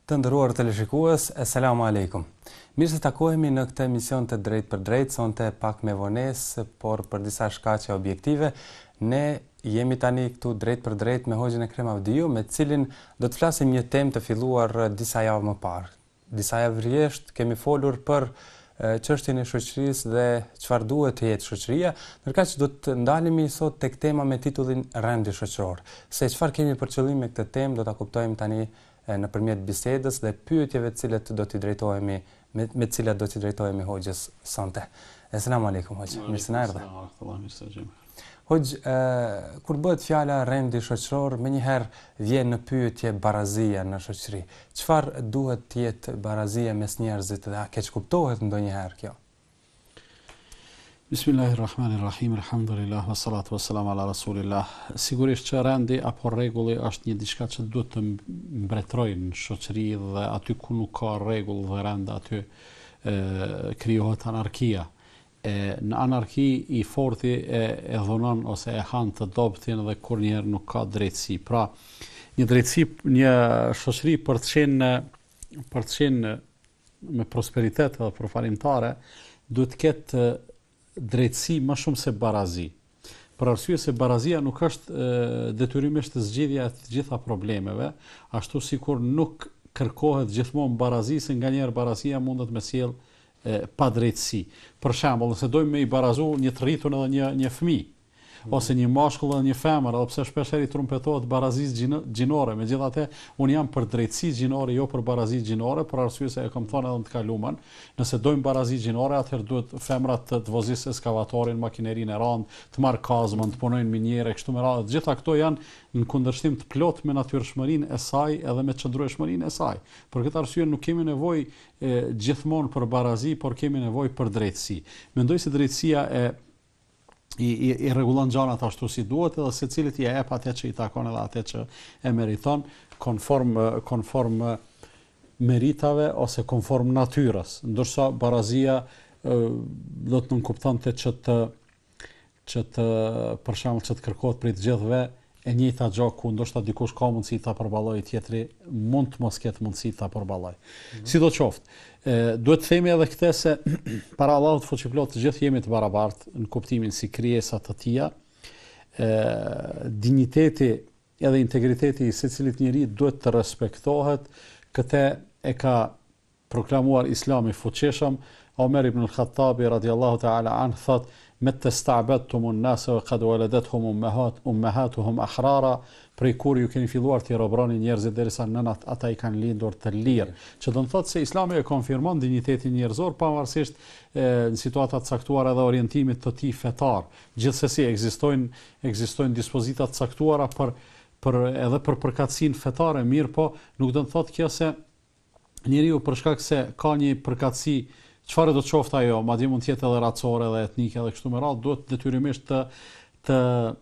Të nderuar teleshikues, asalamu alaikum. Mirë se takohemi në këtë emision të drejt për drejt, sonte pak me vonesë, por për disa shkaqe objektive, ne jemi tani këtu drejt për drejt me Hoxhën Ekrem Avdiu, me cilin do të flasim një temë të filluar disa javë më parë. Disa javë rresht kemi folur për çështjen e shoqërisë dhe çfarë duhet të jetë shoqëria, ndërkaq që do të ndalemi sot tek tema me titullin Rendi shoqëror. Se çfarë kemi për qëllim me këtë temë do ta kuptojmë tani nëpërmjet bisedës dhe pyetjeve të cilat do t'i drejtohemi me të cilat do t'i drejtohemi Hoxhës sonte. Asalamu alaikum Hoxh. Mirë se na erdhe. Hoxh, kur bëhet fjala rendi shoqëror, menjëherë vjen në pyetje barazia në shoqëri. Çfarë duhet të jetë barazia mes njerëzit dhe a keq kuptohet ndonjëherë kjo? Bismillahirrahmanirrahim, alhamdulillah, wassalatu wassalamu ala rasulillah. Sigurisht që rendi apo rregulli është një diçka që duhet të mbretërojë në shoqëri dhe aty ku nuk ka rregull dhe rend aty krijohet anarkia. Në anarki i forti e dhunon ose e han të dobtin dhe kurrëherë nuk ka drejtësi. Pra, një shoqëri për të qenë me prosperitet dhe përfarimtare duhet të ketë drejtësi më shumë se barazi. Për arsye se barazia nuk është detyrimisht zgjidhja e të gjitha problemeve, ashtu sikur nuk kërkohet gjithmonë barazi, se nganjëherë barazia mundet me sjell pa drejtësi. Për shembull, nëse dojmë me I barazu një të rritun edhe një fëmijë, ose një mashkull dhe një femër, edhe pse shpeshherë I trumpetohet barazisë gjinore, megjithatë unë jam për drejtësi gjinore, jo për barazi gjinore, për arsye se e kam thënë edhe në të kaluamën, nëse dojmë barazi gjinore, atëherë duhet femrat të vozisë ekskavatorin, makinerinë e rand, të marrë kazmën, të punojnë minjere, kështu me radhë. Gjitha këto janë në kundërshtim të plot me natyrshmërinë e saj edhe me çndrueshmërinë e saj. Për këtë arsye nuk kemi nevojë gjithmonë për barazi, por kemi nevojë për drejtësi. Mendoj se drejtësia I rregullon gjanat ashtu si duhet edhe secilit I jep atë që I takon edhe atë që e meriton konform meritave ose konform natyrës, ndërsa barazia do të nënkuptonte që të për shembull që të kërkohet prej të gjithëve e njëjta gjë ku ndoshta dikush ka mundësi ta përballojë, tjetri mund të mos ketë mundësi ta përballojë. Sidoqoftë, duhet të themi edhe këtë se para Allahut fuqiplot të gjithë jemi të barabartë në kuptimin si krijesa të tija. Dinjiteti edhe integriteti I secilit njeri duhet të respektohet. Këtë e ka proklamuar Islami fuqishëm. Omer ibn al-Khattabi radiallahu ta'ala an thot: "Meta sta'badtum an-nasa wa qad waladatuhum ummahatuhum ahrara", prej kur ju keni filluar të robroni njerëzit derisa nënat ata I kanë lindur të lirë. Që do të thotë se Islami e konfirmon dinjitetin njerëzor pavarësisht në situata të caktuara dhe orientimit të tij fetar. Gjithsesi ekzistojnë dispozita të caktuara edhe për përkatësinë fetare, mirë po nuk do të thotë kjo se njeriu për shkak se ka një përkatësi, çfarë do të qoftë ajo, madje mund të jetë edhe racore dhe etnike dhe kështu me radhë, duhet detyrimisht të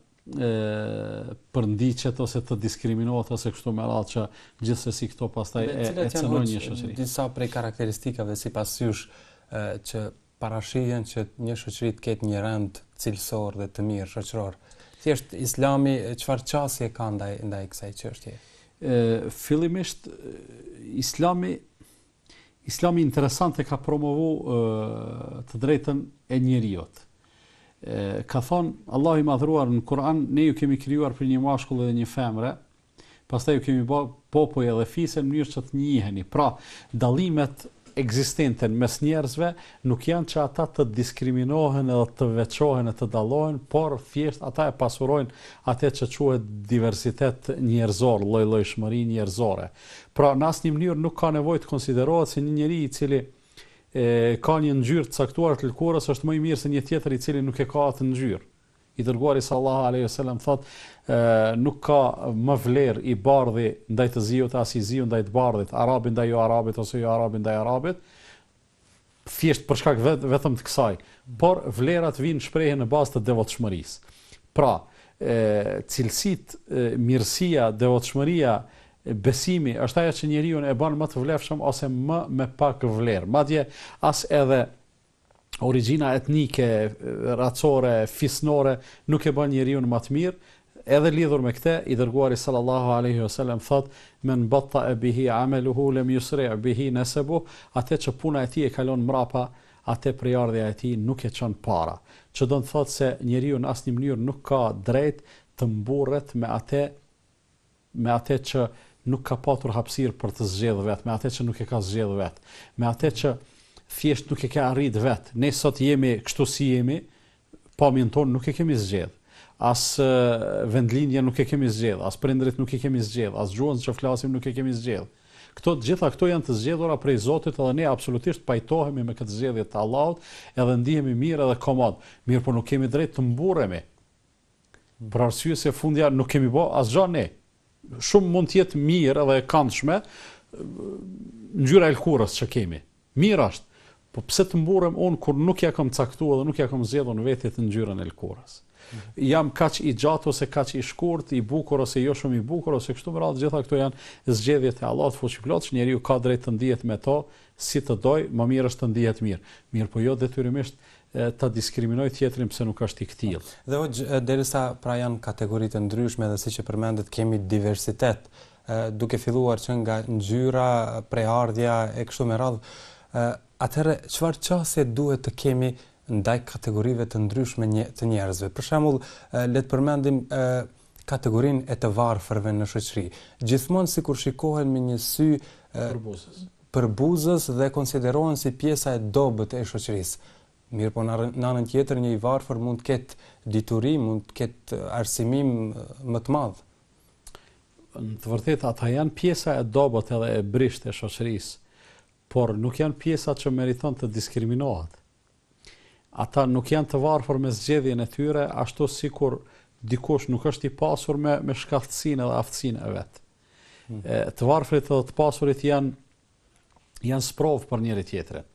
përndiqet ose të diskriminohet ose kështu me radhë që gjithsesi këto pastaj e cënojnë një shoqëri. Disa prej karakteristikave sipas jush që parashihen që një shoqëri të ketë një rend cilësor dhe të mirë shoqëror. Thjesht Islami çfarë çësje ka ndaj kësaj çështje? Fillimisht Islami interesant e ka promovu të drejtën e njeriut. Ka thonë Allah I madhruar në Kur'an, ne ju kemi krijuar për një mashkull dhe një femre, pastaj ju kemi bë popoj edhe fise në mënyrë që të njiheni. Pra, dallimet ekzistente mes njerëzve nuk janë që ata të diskriminohen edhe të veçohen e të dallohen, por thjesht ata e pasurojnë atë që quhet diversitet njerëzor, lloj-llojshmëri njerëzore. Pra, në asnjë mënyrë nuk ka nevojë të konsiderohet se një njeri I cili ka një ngjyrë të caktuar të lëkurës është më I mirë se një tjetër I cili nuk e ka atë ngjyrë. I dërguari sallallahu alaihi wasallam thot nuk ka më vlerë I bardhi ndaj të ziut as I ziu ndaj të bardhit, arabi ndaj jo arabit ose jo arabi ndaj arabit, thjesht për shkak vetëm të kësaj. Por vlerat vijnë shprehen në bazë të devotshmërisë. Pra, cilësitë, mirësia, devotshmëria, besimi është ajo që njeriu e bën më të vlefshëm ose më me pak vlerë. Madje as edhe origjina etnike, racore, fisnore nuk e bën njeriu më të mirë, Edhe lidhur me këtë, i dërguari sallallahu alaihi wasallam thot: "Men batta bihi amaluhu lam yusri' bihi nasabu", atë që puna e tij e kalon mrapa, atë prejardhja e tij nuk e çon para. Që do të thotë se njeriu në asnjë mënyrë nuk ka drejt të mburret me atë që nuk ka patur hapësirë për të zgjedhur vet, me atë që nuk e ka zgjedhur vet, me atë që thjesht nuk e ka arrit vet. Ne sot jemi kështu si jemi, pamjen tonë nuk e kemi zgjedh. As vendlinja nuk e kemi zgjedh, as prindrit nuk e kemi zgjedh, as gjuhën që flasim nuk e kemi zgjedh. Gjitha këto janë të zgjedhura prej Zotit edhe ne absolutisht pajtohemi me këtë zgjedhje të Allahut edhe ndihemi mirë edhe komod. Mirë, por nuk kemi drejt të mburremi. Për arsye se fundja nuk kemi bë asgjë ne. Shumë mund të jetë mirë edhe e këndshme ngjyra e lkurës që kemi. Mirë është, po pse të mburrem unë kur nuk ja kam caktuar dhe nuk ja kam zgjedhur në vetë të ngjyrën e lkurës. Jam kaq i gjatë ose kaq i shkurt, i bukur ose jo shumë i bukur ose kështu me radhë, gjitha këto janë zgjedhjet e Allahut fuqiplot, që njeriu ka drejt të ndihet me to si të doj, më mirë është të ndihet mirë. Mirë, po jo detyrimisht ta diskriminoj tjetrin pse nuk është i këtillë. Dhe derisa pra janë kategori të ndryshme dhe siç e përmendet kemi diversitet, duke filluar që nga ngjyra, prejardhja e kështu me radhë, atëherë çfarë çësie duhet të kemi ndaj kategorive të ndryshme të njerëzve? Për shembull, le të përmendim kategorinë e të varfërve në shoqëri. Gjithmonë sikur shikohen me një sy përbuzës dhe konsiderohen si pjesa e dobët e shoqërisë. Mirë, po në anën tjetër një i varfër mund të ketë dituri, mund të ketë arsimim më të madh. Në të vërtetë ata janë pjesa e dobët edhe e brisht e shoqërisë, por nuk janë pjesa që meriton të diskriminohet. Ata nuk janë të varfër me zgjedhjen e tyre, ashtu sikur dikush nuk është i pasur me shkaftësinë dhe aftësinë e vet. Të varfrit dhe të pasurit janë sprov për njëri tjetrin.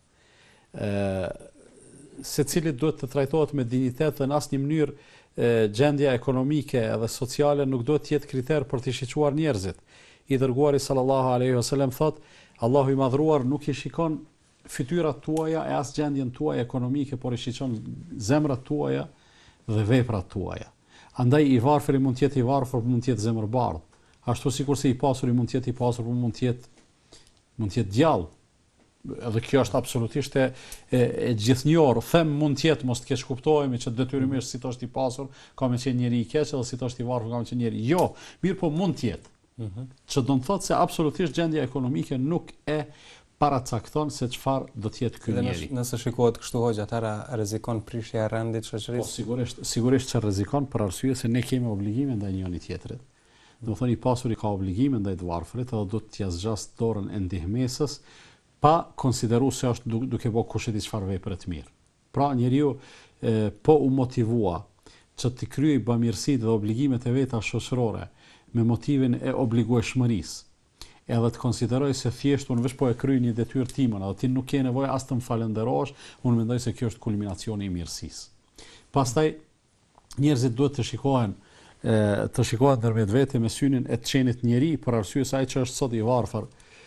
Secili duhet të trajtohet me dinjitet dhe në asnjë mënyrë gjendja ekonomike edhe sociale nuk duhet të jetë kriter për të shiquar njerëzit. I dërguari sallallahu alaihi wasallam thot: Allahu i madhruar nuk i shikon fytyrat tuaja e as gjendjen tuaj ekonomike, por i shiqon zemrat tuaja dhe veprat tuaja. Andaj i varfëri mund të jetë i varfër, mund të jetë zemërbardh. Ashtu sikurse i pasuri mund të jetë i pasur, por mund të jetë djallë. Edhe kjo është absolutisht e gjithnjorë. Them mund të jetë, mos të keq kuptohemi që detyrimisht si të është i pasur, ka me qenë njeri i keq, edhe si të është i varfër, ka me qenë njeri. Jo, mirë, po mund të jetë. Që do të thotë se absolutisht gjendja ekonomike nuk e paracakton se çfarë do të jetë ky njeri. Nëse shikohet kështu hoxha, atëra rrezikon prishja e rendit shoqërisë? Po sigurisht që rrezikon për arsye se ne kemi obligime ndaj njëri tjetrit. Do të thonë i pasuri ka obligime ndaj të varfrit edhe do t'ia zgjas dorën e ndihmesës pa konsideruar se është duke bërë kush e di çfarë vepre të mirë. Pra njeriu po u motivua që të kryej bamirësitë dhe obligimet e veta shoqërore me motivin e obligueshmërisë, edhe të konsideroj se thjesht unë veç po e kryej një detyrë timën, edhe ti nuk ke nevojë as të më falenderosh, unë mendoj se kjo është kulminacioni i mirësisë. Pastaj njerëzit duhet të shikohen ndërmjet vete me synin e të qenit njeri, për arsye se ai që është sot i varfër,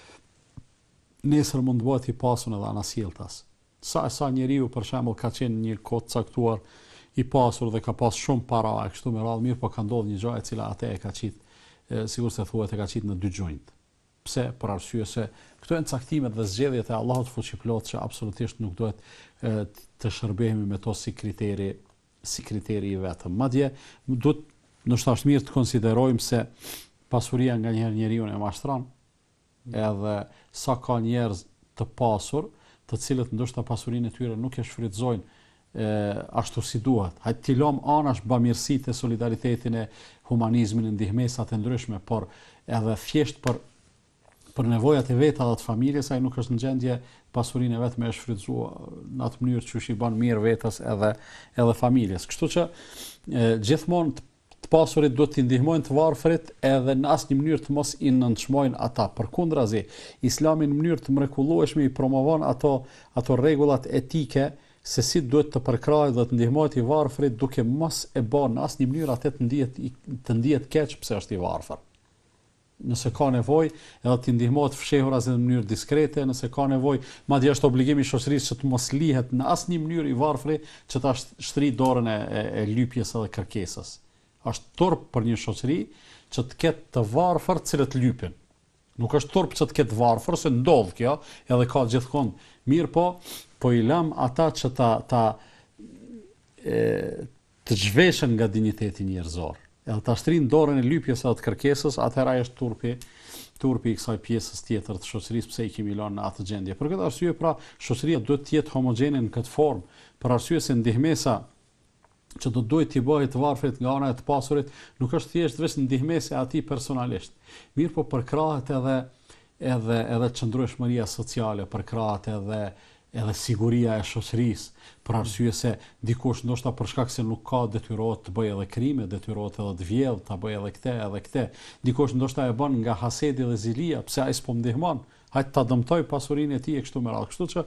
nesër mund të bëhet i pasur edhe anasjelltas. Sa njeriu për shembull ka qenë një kohë caktuar i pasur dhe ka pas shumë para e kështu me radhë, mirë, po ka ndodhur një gjë e cila atë e ka qit, sikur se thuhet e ka qit në dy gjunjt. Pse? Për arsye se këto janë caktimet dhe zgjedhjet e Allahut fuqiplot që absolutisht nuk duhet të shërbehemi me to si kriteri i vetëm. Madje duhet ndoshta është mirë të konsiderojmë se pasuria nganjëherë njeriu e mashtron, edhe sa ka njerëz të pasur, të cilët ndoshta pasurinë e tyre nuk e shfrytëzojnë ashtu si duhet. Hajtë t'i lëm anash bamirësitë, solidaritetin, e humanizmin, e ndihmesat e ndryshme, por edhe thjesht për nevojat e veta dhe të familjes, ai nuk është në gjendje pasurinë e vet me e shfrytëzuar në atë mënyrë që i bën mirë vetes edhe familjes. Kështu që gjithmonë të pasurit duhet t'i ndihmojnë të varfrit edhe në asnjë mënyrë të mos i nënçmojnë ata. Përkundrazi, Islami në mënyrë të mrekullueshme i promovon ato rregullat etike se si duhet të përkrahet dhe të ndihmohet i varfrit duke mos e bën në asnjë mënyrë atë të ndihet keq pse është i varfër. Nëse ka nevojë edhe të ndihmohet fshehuras në mënyrë diskrete, nëse ka nevojë, madje është obligimi i shoqërisë që të mos lihet në asnjë mënyrë i varfri që ta shtri dorën e lypjes edhe kërkesës. Është turp për një shoqëri që të ketë të varfër të cilët lypin. Nuk është turp që të ketë varfër, se ndodh kjo, edhe ka gjithkohon. Mirë po i lëm ata që të zhveshen nga digniteti njerëzor. Edhe ta shtrin dorën e lypjes edhe të kërkesës, atëherë ai është turpi i kësaj pjesës tjetër të shoqërisë, pse i kemi lënë në atë gjendje. Për këtë arsye pra shoqëria duhet të jetë homogjene në këtë formë, për arsye se ndihmesa që do duhet t'i bëhet të varfrit nga ana e të pasurit, nuk është thjesht vetëm ndihmese e atij personalisht. Mirë po përkrahet edhe çndrueshmëria sociale, përkrahet edhe siguria e shoqërisë, për arsye se dikush ndoshta për shkak se nuk ka detyrohet të bëjë edhe krime, detyrohet edhe të vjedh, ta bëjë edhe këtë. Dikush ndoshta e bën nga hasedi dhe zilia, pse ai s'po ndihmon, hajt ta dëmtoj pasurinë e tij e kështu me radhë. Kështu që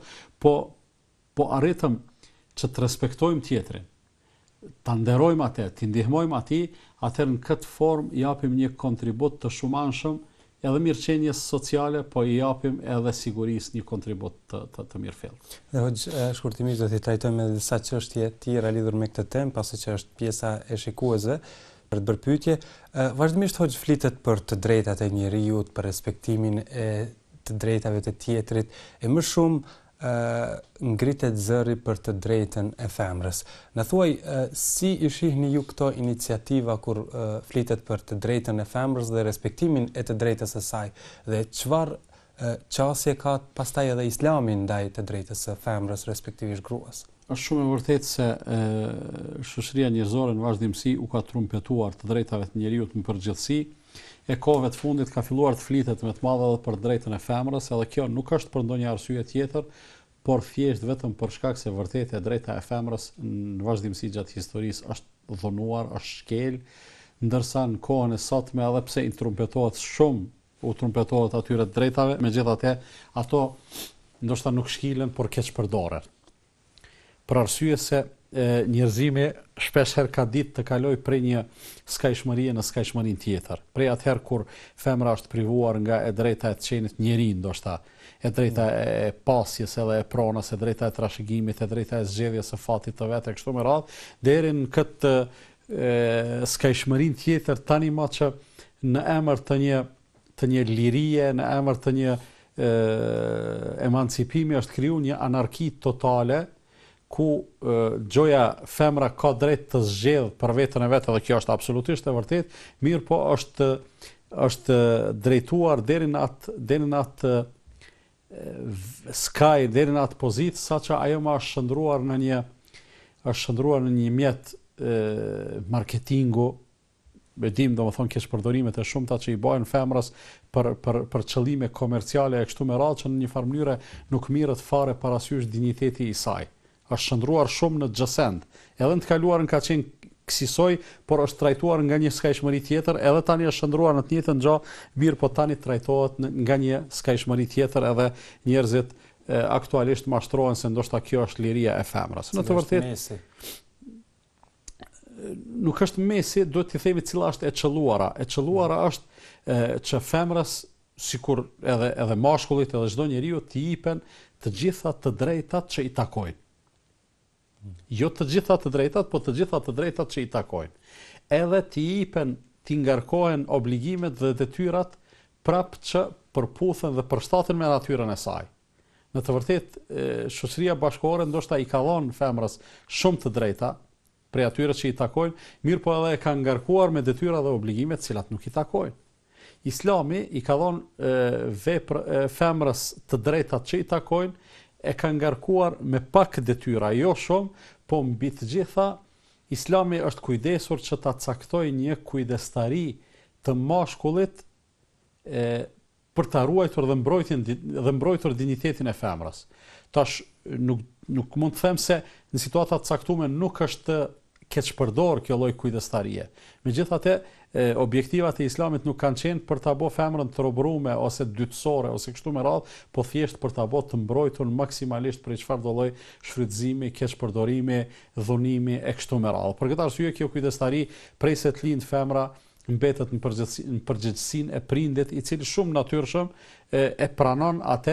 po arritëm që të respektojmë tjetrin, ta nderojmë atë, t'i ndihmojmë atij, atëherë në këtë formë japim një kontribut të shumanshëm edhe mirëqenies sociale, po i japim edhe sigurisë një kontribut të mirëfill. Dhe hoxh, shkurtimisht do t'i trajtojmë edhe disa çështje tjera lidhur me këtë temë, pasi që është pjesa e shikuesve për të bërë pyetje. Vazhdimisht hoxh flitet për të drejtat e njerëzit, për respektimin e të drejtave të tjetrit, e më shumë ngritet zëri për të drejtën e femrës. Në thuaj, si i shihni ju këto iniciativa kur flitet për të drejtën e femrës dhe respektimin e të drejtës së saj, dhe çfarë qasje ka pastaj edhe Islami ndaj të drejtës së femrës, respektivisht gruas? Është shumë e vërtetë se shoqëria njerëzore në vazhdimsi u ka trumpetuar të drejtave të njerëzit në përgjithësi. E kohëve të fundit ka filluar të flitet me të madhe edhe për drejtën e femrës, edhe kjo nuk është për ndonjë arsye tjetër, por thjesht vetëm për shkak se vërtet e drejta e femrës në vazhdimsi gjatë historisë është dhunuar, është shkel, ndërsa në kohën e sotme edhe pse i trumpetohet shumë, u trumpetohet atyre të drejtave, megjithatë ato ndoshta nuk shkilen, por keq përdoren. Për arsye se njerëzimi shpesh herë ka ditë të kaloj prej një skajshmërie në skajshmërinë tjetër. Prej atëherë kur femra është privuar nga e drejta e të qenit njeri, ndoshta e drejta e pasjes edhe e pronës, e drejta e trashëgimit, e drejta e zgjedhjes së fatit të vet e kështu me radhë, deri në këtë skajshmërinë tjetër tani më që në emër të një lirie, në emër të një emancipimi është kriju një anarki totale, ku gjoja femra ka drejt të zgjedh për veten e vet, edhe kjo është absolutisht e vërtet, mirë po është drejtuar deri në atë skaj, deri në atë pozitë, saqë ajo më është shndruar në një mjet marketingu, e dim domethënë keq përdorimet e shumta që i bëhen femrës për qëllime komerciale e kështu me radhë, që në një farë mënyrë nuk mirret fare parasysh dinjiteti i saj. Është shndruar shumë në gjësend. Edhe në të kaluarën ka qenë kësaj, por është trajtuar nga një skajshmëri tjetër, edhe tani është shndruar në të njëjtën gjë, mirë po tani trajtohet nga një skajshmëri tjetër, edhe njerëzit aktualisht mashtrohen se ndoshta kjo është liria e femrës. Në të vërtetë nuk është mesi, duhet të themi cila është e çelluara. E çelluara është që femrës, sikur edhe mashkullit, edhe çdo njeriu t'i jipen të gjitha të drejtat që i takojnë. Jo të gjitha të drejtat, po të gjitha të drejtat që i takojnë. Edhe t'i ngarkohen obligimet dhe detyrat prapë që përputhen dhe përshtaten me natyrën e saj. Në të vërtetë, shoqëria bashkëkohore ndoshta i ka dhënë femrës shumë të drejta prej atyre që i takojnë, mirë po edhe e ka ngarkuar me detyra dhe obligimet cilat nuk i takojnë. Islami i ka dhënë femrës të drejtat që i takojnë, e ka ngarkuar me pak detyra, jo shumë, po mbi të gjitha, Islami është kujdesur që ta caktojë një kujdestari të mashkullit për ta ruajtur dhe mbrojtur dinjitetin e femrës. Tash nuk mund të them se në situata të caktuara nuk është keq përdor kjo lloj kujdestarie. Megjithatë, objektivat e Islamit nuk kanë qenë për ta bërë femrën të robërume ose dytësore ose kështu me radhë, po thjesht për ta bërë të mbrojtur maksimalisht prej çfarëdo lloj shfrytëzimi, keqpërdorimi, dhunimi e kështu me radhë. Për këtë arsye kjo kujdestari prej se të lind femra mbetet në përgjegjësinë e prindit, i cili shumë natyrshëm e pranon atë,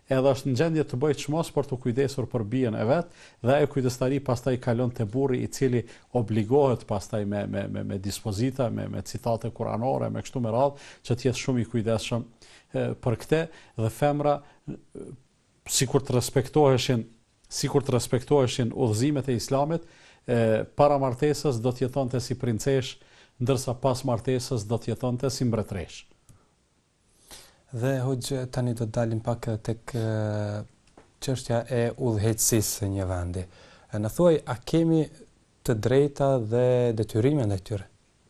edhe është në gjendje të bëjë çmos për të kujdesur për bijën e vet, dhe ajo kujdestari pastaj kalon te burri i cili obligohet pastaj me dispozita, me citate kuranore, me kështu me radhë, që të jetë shumë i kujdesshëm për këtë, dhe femra sikur të respektoheshin udhëzimet e Islamit, para martesës do të jetonte si princesh, ndërsa pas martesës do të jetonte si mbretresh. Dhe hoxh, tani do të dalim pak tek çështja e udhëheqësisë së një vendi. Na thuaj, a kemi të drejta dhe detyrimet ndaj tyre?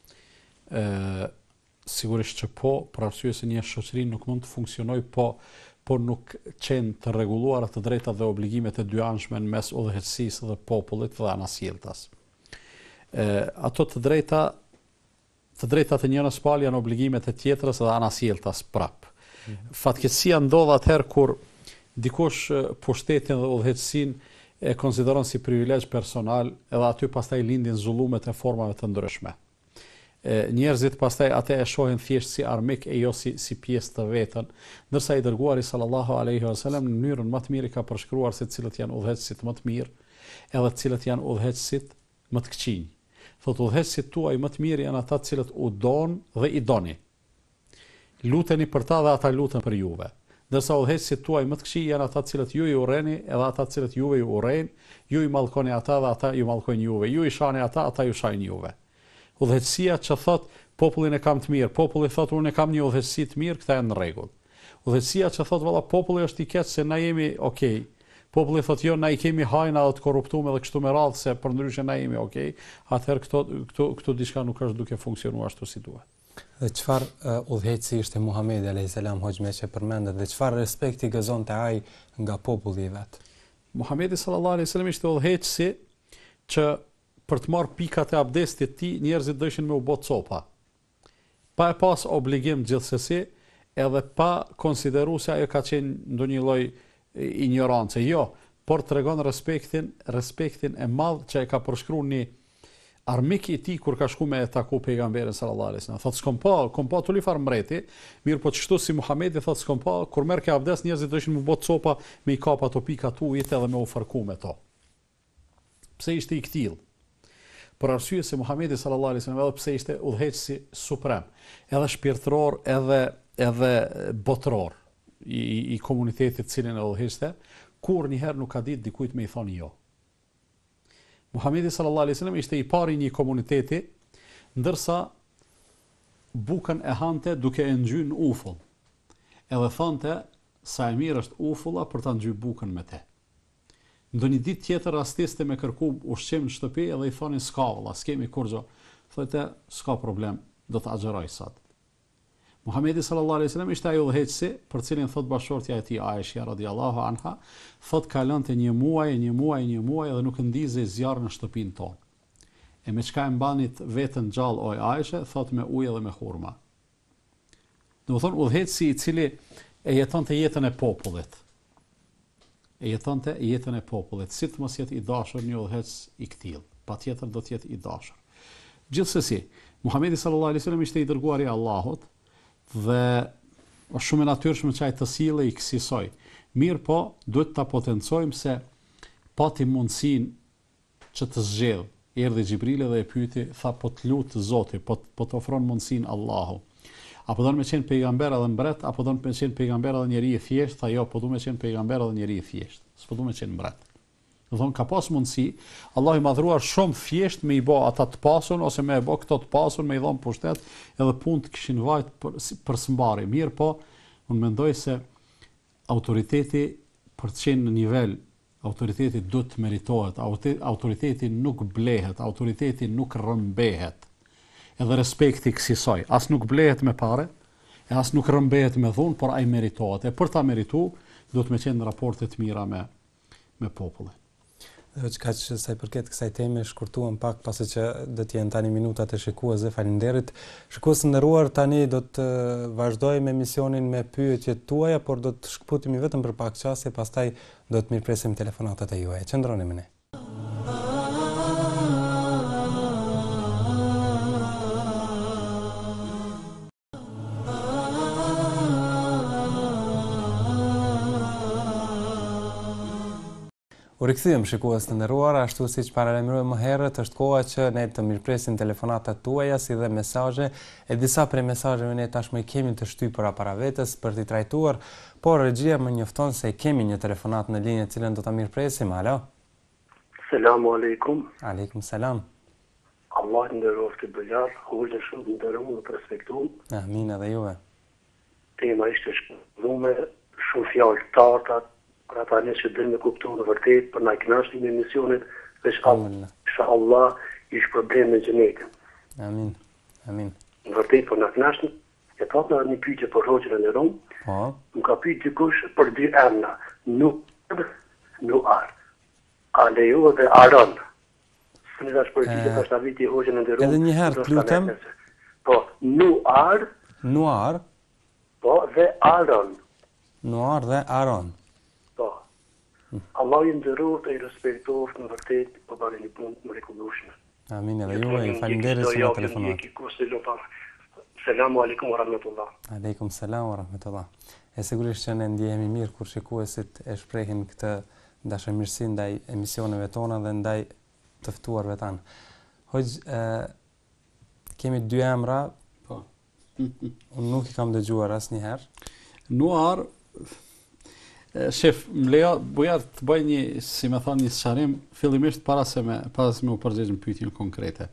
Sigurisht që po, për arsye se një shoqëri nuk mund të funksionojë po nuk qenë të rregulluara të drejtat dhe obligimet e dyanshme në mes udhëheqësisë dhe popullit dhe anasjelltas. Ato të drejtat e njërës palë janë obligimet e tjetrës dhe anasjelltas prap. Fatkeqësia ndodh atëherë kur dikush pushtetin dhe udhëheqësinë e konsideron si privilegj personal, edhe aty pastaj lindin zullumet e formave të ndryshme. Njerëzit pastaj atë e shohin thjesht si armik e jo si pjesë të vetën, ndërsa i dërguari sallallahu alaihi wasallam në mënyrën më të mirë ka përshkruar se cilët janë udhëheqësit më të mirë, edhe cilët janë udhëheqësit më të këqinj. Thotë udhëheqësit tuaj më të mirë janë ata të cilët u don dhe i doni. Luteni për ta dhe ata luten për juve. Ndërsa udhëheqësit tuaj më të këqij janë ata të cilët ju i urreni edhe ata të cilët juve ju urrejnë, ju i mallkoni ata dhe ata ju mallkojnë juve, ju i shani ata ju shajnë juve. Udhëheqësia që thot popullin e kam të mirë, populli thot unë e kam një udhëheqësi të mirë, këta janë në rregull. Udhëheqësia që thot valla populli është i keq se na jemi okay. Populli thot jo, na i kemi hajna dhe të korruptuar dhe kështu me radhë se përndryshe na jemi okay. Atëherë këto diçka nuk është duke funksionuar ashtu si duhet. Dhe çfarë udhëheqësi ishte Muhamedi alayhis salam, hoxh me që përmendet, dhe çfarë respekti gëzonte ai nga populli i vet? Muhamedi sallallahu alaihi wasallam ishte udhëheqësi që për të marrë pikat e abdestit ti, njerëzit dëshin me u bë copa. Pa e pas obligim gjithsesi, edhe pa konsideru se ajo ka qenë ndonjë lloj ignorance. Jo, por tregon respektin e madh që e ka përshkruar një armik i tij kur ka shku me taku pejgamberin sallallahu alaihi wasallam. Thotë kom pa tulifar mbreti, mirë po çështu si Muhamedi thotë s'kom pa, kur merr ke abdes njerëzit dëshin me u bë copa, me i kap ato pikat ujit edhe me u fërku me to. Pse ishte i ktill? Për arsye se Muhamedi sallallahu alaihi wasallam edhe pse ishte udhëheqësi suprem, edhe shpirtëror, edhe botror i komunitetit cilin e udhëheqte, kur njëherë nuk ka ditë dikujt me i thonë jo. Muhamedi sallallahu alaihi wasallam ishte i pari një komuniteti, ndërsa bukën e hante duke e ngjyrë në ufull. Edhe thonte sa e mirë është ufulla për ta ngjyrë bukën me te. Ndonjë ditë tjetër rastiste me kërku ushqim në shtëpi edhe i thonin s'ka valla, s'kemi kurrë. Thotë s'ka problem, do të agjeroj sot. Muhamedi sallallahu alaihi wasallam ishte ai udhëheqësi për cilin thot bashortja e tij Aisha radhiyallahu anha, thot kalonte një muaj dhe nuk ndize zjarr në shtëpinë tonë. E me çka e mbanit veten gjallë o Aisha, thot me ujë dhe me hurma. Do të thonë udhëheqësi i cili e jetonte jetën e popullit. Si të mos jetë i dashur një udhëheqës i këtill, patjetër do të jetë i dashur. Gjithsesi, Muhamedi sallallahu alaihi wasallam ishte i dërguari i Allahut dhe është shumë e natyrshme që ai të sillej i kësaj. Mirë po, duhet ta potencojmë se pati mundësinë që të zgjedh. Erdhi Xhibrili dhe e pyeti, tha po të lut Zoti, po të ofron mundësinë Allahu. Apo don me qenë pejgamber edhe mbret, apo don me qenë pejgamber edhe njeri i thjesht, tha jo, po du me qenë pejgamber edhe njeri i thjesht. S'po du me qenë mbret. Do thonë ka pas mundësi, Allah i madhruar shumë thjesht me i bë ata të pasun ose me e bë këto të pasun, me i dhon pushtet, edhe punë të kishin vajt për sëmbari. Mirë po, unë mendoj se autoriteti për të qenë në nivel, autoriteti duhet të meritohet, autoriteti nuk blehet, autoriteti nuk rëmbehet. Edhe respekti kësaj, as nuk blehet me pare, e as nuk rëmbehet me dhunë, por ai meritohet. E për ta meritu, do të me qenë në raporte të mira me popullin. Dhe që ka që sa i përket kësaj teme, shkurtuam pak pasi që do t'jenë tani minutat e shikuesve, faleminderit. Shikues të nderuar, tani do të vazhdojmë emisionin me pyetjet tuaja, por do të shkputemi vetëm për pak çaste, pastaj do të mirpresim telefonatat e juaja. Qëndroni me ne. U rikthyem shikues të nderuar, ashtu siç paralajmëruam më herët, është koha që ne të mirpresim telefonatat tuaja si dhe mesazhe. E disa prej mesazheve ne tashmë i kemi të shtypura para vetes për t'i trajtuar, por regjia më njofton se kemi një telefonat në linjë, të cilën do ta mirpresim. Alo. Selamu alaikum. Aleikum selam. Allah nderoft të bëjar, hoqë shumë nderuar dhe respektuar. Amin edhe juve. Tema ishte shkëllume, shumë fjalë tarta, për ata ne që dhe me kuptu në vërtet, për na kënaqni me misionin, veç Allah, ish problem me gjenetin. Amin. Amin. Në vërtet, për na kënaqni, e thot në një pyetje për hoqën e nderuar. Po. Më ka pyet dikush për dy emra, Nuar. A lejo dhe Aron. Së një dash përgjigje pas të viti hoqën e nderuar. Edhe një herë të lutem. Po, Nuar. Nuar. Po, dhe Aron. Nuar dhe Aron. Po. Allah i nderoft e i respektoft në vërtet për bërë një punë të mrekullueshme. Amin edhe juve, ju faleminderit që na telefonat. Selamu alaikum wa rahmatullah. Aleikum selam wa rahmatullah. E sigurisht që ne ndjehemi mirë kur shikuesit e shprehin këtë dashamirësi ndaj emisioneve tona dhe ndaj të ftuarve tanë. Hoqë, kemi dy emra, Po. Unë nuk i kam dëgjuar asnjëherë. Nuar, shef, më lejo, buja të bëj një, si me thonë, një sqarim, fillimisht para se me u përgjigj në pyetjen konkrete.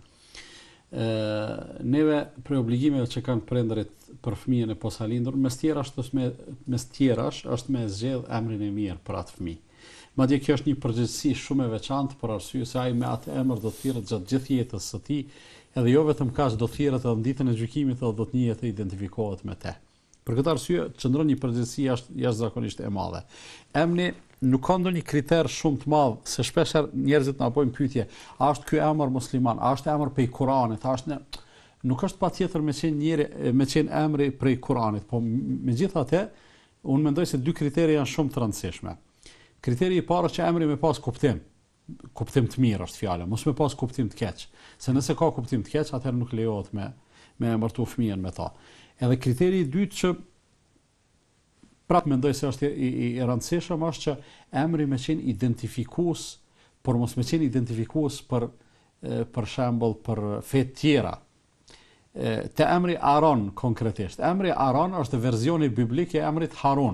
Neve për obligimeve që kanë prindërit për fëmijën e posalindur, mes tjerash është me zgjedh emrin e mirë për atë fëmijë. Madje kjo është një përgjegjësi shumë e veçantë për arsye se ai me atë emër do të thirret gjatë gjithë jetës së tij, edhe jo vetëm kaq, do të thirret edhe në ditën e gjykimit edhe do të njihet të identifikohet me te. Për këtë arsye qëndron një përgjegjësi jashtëzakonisht e madhe. Emri nuk ka ndonjë kriter shumë të madh, se shpeshherë njerëzit na bëjnë pyetje, a është ky emër musliman, a është emër prej Kuranit, a është nuk është patjetër me qenë emri prej Kuranit, po megjithatë, unë mendoj se dy kriteri janë shumë të rëndësishme. Kriteri i parë është që emri me pas kuptim të mirë është fjala, mos me pas kuptim të keq. Se nëse ka kuptim të keq, atëherë nuk lejohet me emërtu fëmijën me ta. Edhe kriteri i dytë që prapë mendoj se është i rëndësishëm është që emri me qenë identifikues, por mos me qenë identifikues për shembull për fe tjera. Te emri Aron konkretisht. Emri Aron është versioni biblik i emrit Harun.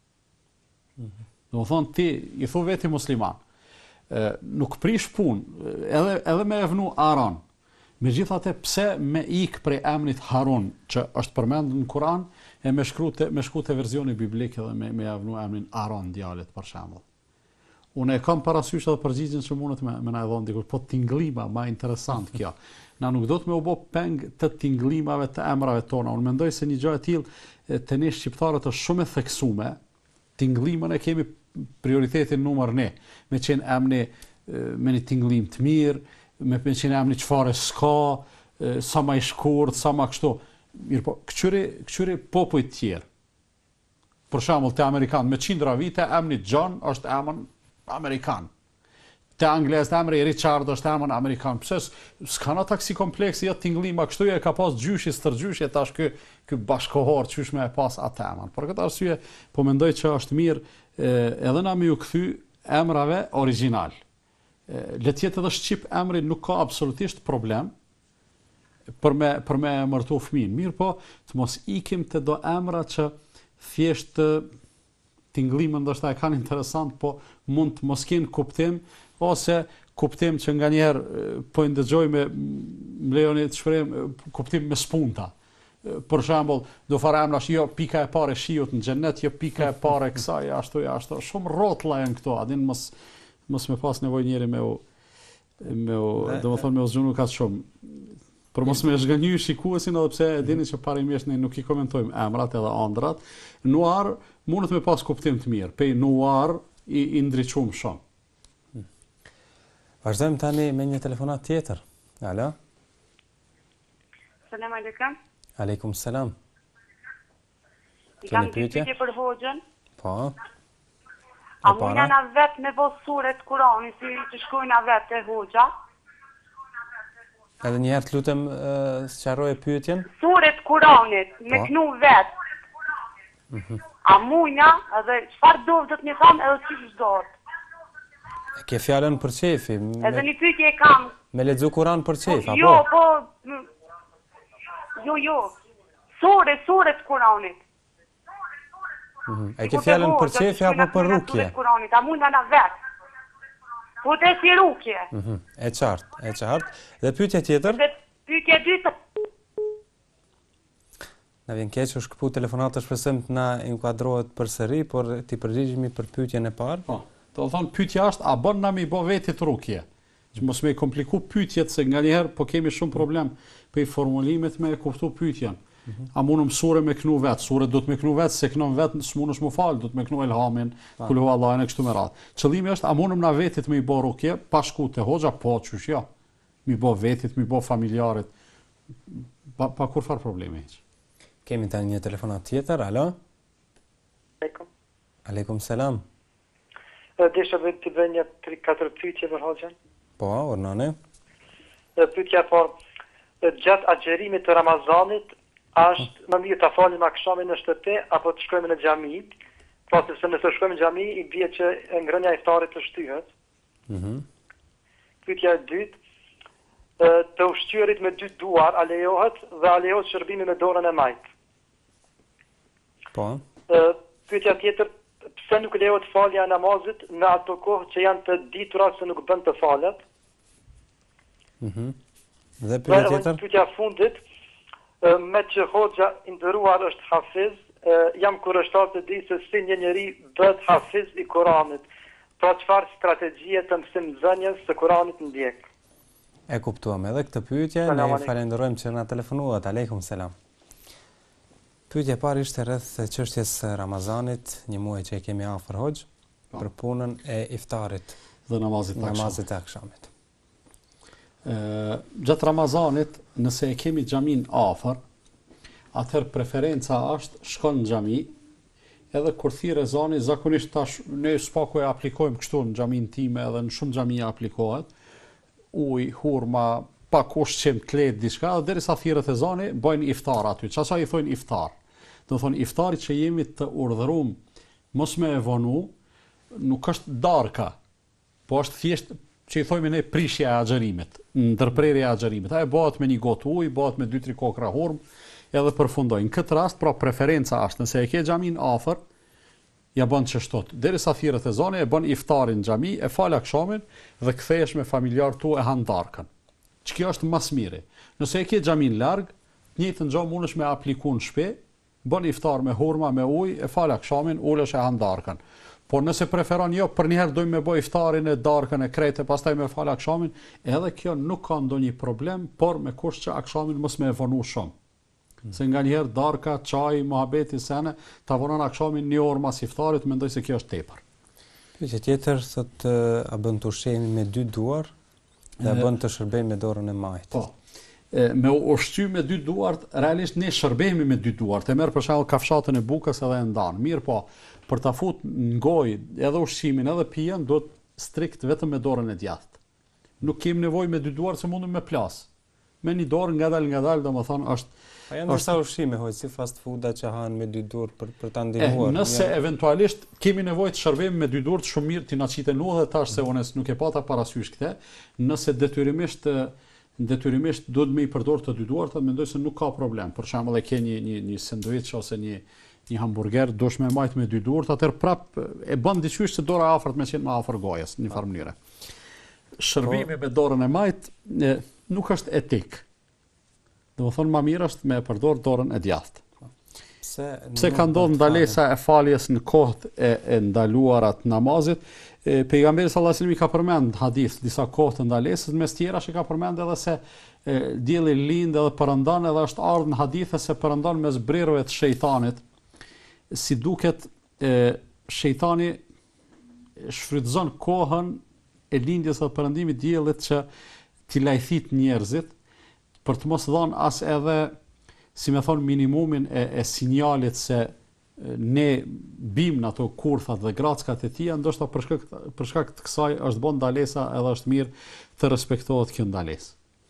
Do të thonë ti i thu veti musliman. Nuk prish punë, edhe me e vënu Aron. Megjithatë pse me ik prej emrit Harun që është përmendur në Kur'an e me shkru te versioni biblik edhe me e vënu emrin Aron djalit për shembull. Unë e kam parasysh edhe përgjigjen që mundet me na e dhon dikur, po tinglima më interesant kjo. Na nuk do të me u bë peng të tinglimave të emrave tona. Unë mendoj se një gjë e tillë te ne shqiptarët është shumë e theksuar. Tinglimën e kemi prioritetin numër 1, me qenë emni me një tinglim të mirë, me qenë emni çfarë s'ka, sa më i shkurt, sa më kështu. Mirë po, këqyri popujt tjerë. Për shembull te amerikan me qindra vite emri John është emër amerikan. Te anglez emri Richard është emër amerikan. Pse s'ka taksi kompleksi jo tinglima kështu e ka pas gjyshi stërgjyshi tash ky bashkohor çysh me e pas atë emër. Për këtë arsye po mendoj që është mirë edhe na me u kthy emrave origjinal. Le të jetë edhe shqip emri nuk ka absolutisht problem për me emërtu fëmin. Mirë po, të mos ikim të do emra që thjesht tinglimën ndoshta e kanë interesant, po mund të mos kenë kuptim, ose kuptim që nga njerë po i ndëgjoj me lejoni të shprehim kuptim me spunta. Për shembull, do fare emrash jo pika e parë e shiut në xhenet, jo pika e parë e kësaj, ashtu. Shumë rrotulla janë këto, a din mos me pas nevojë njëri domethënë me u zgjunu kaq shumë. Por mos me zhgënjy shikuesin edhe pse e dini që parimisht ne nuk i komentojmë emrat edhe ëndrat. Nuar mundet me pas kuptim të mirë. Pe Nuar i ndriçum shumë. Vazhdojmë tani me një telefonat tjetër. Alo? Selam aleikum. Aleikum selam. I kam pyetje për hoxhën. Po. A mund na vet me vos suret Kur'ani si të shkojnë na vet te hoxha? Edhe një herë të lutem sqaroje pyetjen. Suret Kur'anit me knu vet. A mujna edhe çfarë do të më thonë edhe çish do. Ke fjalën për qefi. Edhe një pyetje kam. Me lexu Kur'an për qef, apo? Jo, po... Jo. Sure të Kur'anit. E ke fjalën për qefi apo për rukje? A mund na vet. Po të si rukje. E qartë. Dhe pyetja tjetër? Pyetja dytë. Na vjen keq u shkëpu telefonata, shpresojmë të na inkuadrohet përsëri, por ti përgjigjemi për pyetjen e parë. Po, do të thonë pyetja është a bën na mi bë vetit rukje? Që mos më kompliku pyetjet se nganjëherë po kemi shumë problem për formulimet me e kuptu pyetjen. A mundum sure me knu vet, sure do të me knu vet, se knon vet s'mundesh më fal, do të me knu elhamin, kul huwallahu e kështu me radhë. Qëllimi është a mundum na vetit me i bë rukje pa shku te hoxha, po çush jo. Mi bë vetit, mi bë familjarit. Pa kur far problemi hiç. Kemi tani një telefonat tjetër, alo? Aleikum selam. Desha dhe të bëj një 3-4 pyetje për hoxhën. Po, urnane. Pyetja parë, gjatë agjerimit të Ramazanit, është më mirë të falim akşamin në shtëpi apo të shkojmë në xhami? Pasi se nëse shkojmë në xhami, i bie që ngrënia e iftarit të shtyhet. Pyetja e dytë, të ushqyerit me 2 duar a lejohet dhe a lejohet shërbimi me dorën e majt? Po. Pyetja tjetër, pse nuk lejohet falja e namazit në ato kohë që janë të ditura se nuk bën të falet? Dhe pyetja tjetër? Pyetja fundit, me që hoxha i nderuar është hafiz, jam kurështar të di se si një njeri bëhet hafiz i Kuranit. Pra çfarë strategjie të mësimdhënies së Kuranit ndjek? E kuptuam edhe këtë pyetje, ne falenderojmë që na telefonuat. Aleikum selam. Pyetja e parë ishte rreth çështjes së Ramazanit, një muaj që e kemi afër hoxh, për punën e iftarit dhe namazit të akşamit. Gjatë Ramazanit, nëse e kemi xhamin afër, atëherë preferenca është shkon në xhami, edhe kur thirr ezani, zakonisht tash ne s'paku e aplikojmë kështu në xhamin time, edhe në shumë xhamia aplikohet, ujë, hurma, pak ushqim, klet, diçka, dhe derisa thirret ezani, bëjnë iftar aty. Çfarë i thonë iftar? Do thonë iftari që jemi të urdhëruar mos me e vonu, nuk është darka, po është thjesht që i thojmë ne prishja e agjerimit, ndërprerja e agjerimit. Ajo bëhet me një gotë ujë, bëhet me 2-3 kokra hurmë, edhe përfundoj. Në këtë rast, pra preferenca është, nëse e ke xhamin afër, ja bën çështot. Derisa thirret ezani, e bën iftarin në xhami, e fal akşamin dhe kthehesh me familjar tu e han darkën. Kjo është më së miri. Nëse e ke xhamin larg, njëjtën gjë mundesh me apliku në shtëpi, bën iftar me hurma, me ujë, e fal akşamin, ulesh e han darkën. Por nëse preferon jo, për njëherë dojmë me bëj iftarin e darkën e krejtë, pastaj me fal akşamin, edhe kjo nuk ka ndonjë problem, por me kusht që akşamin mos me e vonu shumë. Se nga njëherë darka, çaji, muhabeti sene, ta vonon akşamin 1 orë mas iftarit, mendoj se kjo është tepër. Pyetja tjetër thotë a bën të ushqejmë me 2 duar dhe a bën të shërbejmë me dorën e majt. Po. Me ushqy me 2 duart, realisht ne shërbejmë me 2 duart. E merr për shembull kafshatën e bukës edhe e ndan. Mirë po, për ta fut në gojë edhe ushqimin edhe pijen, do të strikt vetëm me dorën e djathtë. Nuk kemi nevojë me 2 duart se mundem me plas. Me një dorë ngadal, domethënë është. A janë disa ushqime hoj si fast fooda që han me 2 dur për ta ndihmuar. Nëse eventualisht kemi nevojë të shërbejmë me 2 dur, shumë mirë ti na qiten edhe tash se unë nuk e pata parasysh këtë. Nëse detyrimisht duhet me i përdor të 2 duart, mendoj se nuk ka problem. Për shembull, e ke një sanduiç ose një hamburger, dush me majt me 2 duart, atëherë prap e bën diçysh se dora afërt me qenë më afër gojës në një farë mënyre. Shërbimi me dorën e majt nuk është etik. Do të thonë më mirë është me përdor dorën e djathtë. Pse ka ndodhur ndalesa e faljes në kohët e ndaluara të namazit? Pejgamberi sallallahu alajhi wasallam ka përmend hadith disa kohë të ndalesës, mes tjera që ka përmend edhe se dielli lind edhe perëndon, edhe është ardhur në hadithe se perëndon mes brerëve të shejtanit. Si duket shejtani shfrytëzon kohën e lindjes së perëndimit diellit që t'i lajthit njerëzit për të mos dhënë as edhe, si me thonë, minimumin e sinjalit se ne bim në ato kurthat dhe grackat e tia, ndoshta për shkak të kësaj është bën ndalesa edhe është mirë të respektohet kjo ndalesë.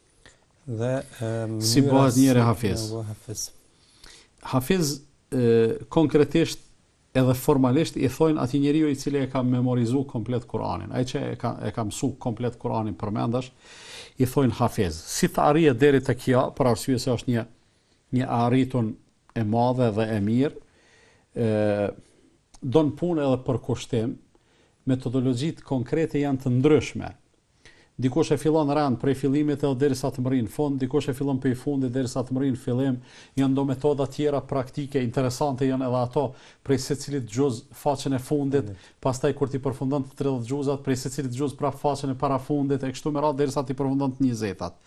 Dhe si bëhet njëri hafiz? Hafiz konkretisht edhe formalisht i thojnë atij njeriu i cili e ka memorizu komplet Kur'anin. Ai që e ka mësu komplet Kur'anin përmendash, i thojnë hafiz. Si të arrihet deri te kjo, për arsye se është një arritun e madhe dhe e mirë, don punë edhe për kushtim, metodologjitë konkrete janë të ndryshme. Dikush e fillon rand prej fillimit edhe derisa të mrin fund, dikush e fillon prej fundit derisa të mrin fillim. Janë do metoda tjera praktike interesante janë edhe ato prej secilit xhuz faqen e fundit, pastaj kur ti përfundon të 30 xhuzat, prej secilit xhuz prap faqen e parafundit e kështu me radhë derisa ti përfundon të 20-tat.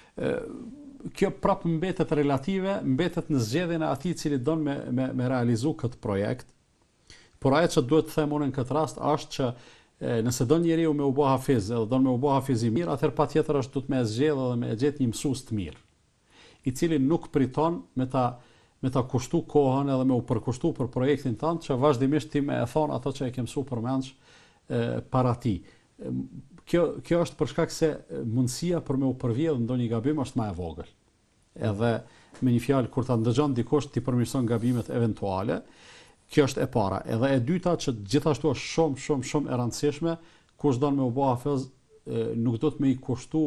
Kjo prap mbetet relative, mbetet në zgjedhjen e atij i cili don me realizu këtë projekt. Por ajo që duhet të them unë në këtë rast është që nëse don njeriu me u bë hafiz, edhe don me u bë hafiz i mirë, atëherë patjetër është duhet me zgjedh edhe me gjetë një mësues të mirë, i cili nuk priton me ta kushtu kohën edhe me u përkushtu për projektin tënd, që vazhdimisht ti më e thon ato që e ke mësuar përmendsh para ti. Kjo është për shkak se mundësia për me u përvjedh ndonjë gabim është më e vogël. Edhe me një fjalë kur ta ndëgjon dikush ti përmirëson gabimet eventuale. Kjo është e para. Edhe e dyta që gjithashtu është shumë e rëndësishme, kush don me u bë hafiz, nuk do të më i kushtu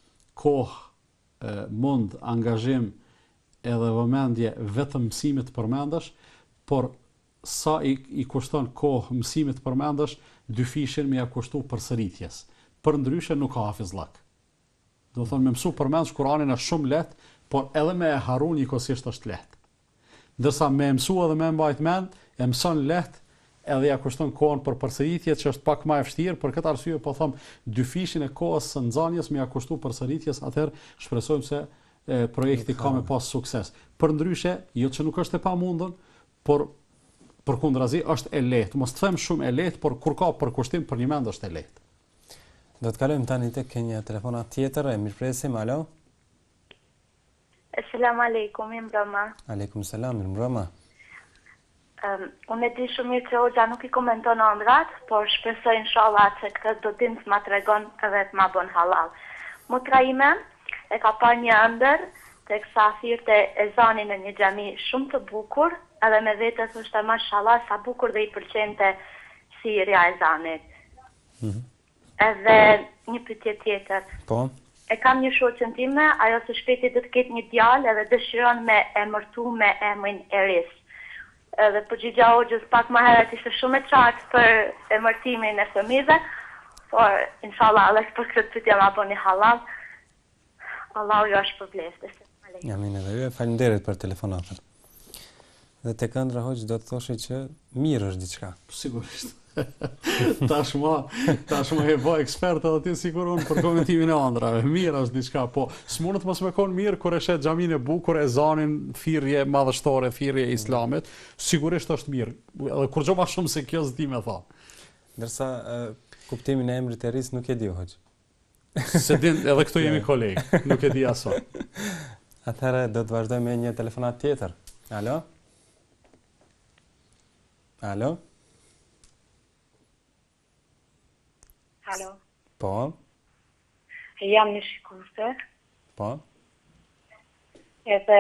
kohë, mund, angazhim edhe vëmendje vetëm mësimit përmendash, por sa i kushton kohë mësimit përmendash, dyfishin me ja kushtu përsëritjes. Përndryshe nuk ka hafizllak. Do thonë me mësu përmendsh Kur'anin është shumë lehtë, por edhe me e harru njëkohësisht është lehtë. Ndërsa me mësu edhe me mbajt mend, e mëson lehtë edhe ja kushton kohën për përsëritje që është pak më e vështirë, për këtë arsye po them dyfishin e kohës së nxënjes me ja kushtu përsëritjes, atëherë shpresojmë se projekti ka me pas sukses. Përndryshe, jo që nuk është e pamundur, por përkundrazi është e lehtë. Mos të them shumë e lehtë, por kur ka përkushtim për një mend është e lehtë. Do të kalojmë tani tek një telefonat tjetër, e mirëpresim, alo. Asalamu alaikum, mirëmbrëma. Aleikum selam, mirëmbrëma. Unë e di shumë mirë që Hoxha nuk i komenton ëndrat, por shpresoj inshallah që këtë do dim të ma tregon edhe të ma bën halal. Motra ime e ka parë një ëndër teksa thirrte ezanin në një xhami shumë të bukur, edhe me vetes është mashallah sa bukur dhe i pëlqente thirrja e ezanit. Edhe një pyetje tjetër. Po. E kam një shoqën time, ajo së shpejti do të ketë një djalë edhe dëshiron me emërtu me emrin Eris. Edhe përgjigja Hoxhës pak më herët ishte shumë e qartë për emërtimin e fëmijëve, por inshallah Allah për këtë pyetje ma bëni halal. Allahu ju shpërblet. Amin edhe ju, faleminderit për telefonatën. Dhe tek ëndra Hoxh do të thoshë që mirë është diçka. Sigurisht. Tashmë e bë ekspert edhe ti sigur unë për komentimin e ëndrave. Mirë është diçka, po s'mundet mos me kon mirë kur e shet xhamin e bukur, ezanin, thirrje madhështore, thirrje e Islamit, sigurisht është mirë. Edhe kur gjë më shumë se kjo s'di më tha. Ndërsa kuptimin e emrit Eris nuk e di Hoxh. Se din edhe këtu jemi kolegë, nuk e di aso. Atëherë do të vazhdojmë me një telefonat tjetër. Alo? Alo? Alo. Po. Jam një shikurse. Po. Edhe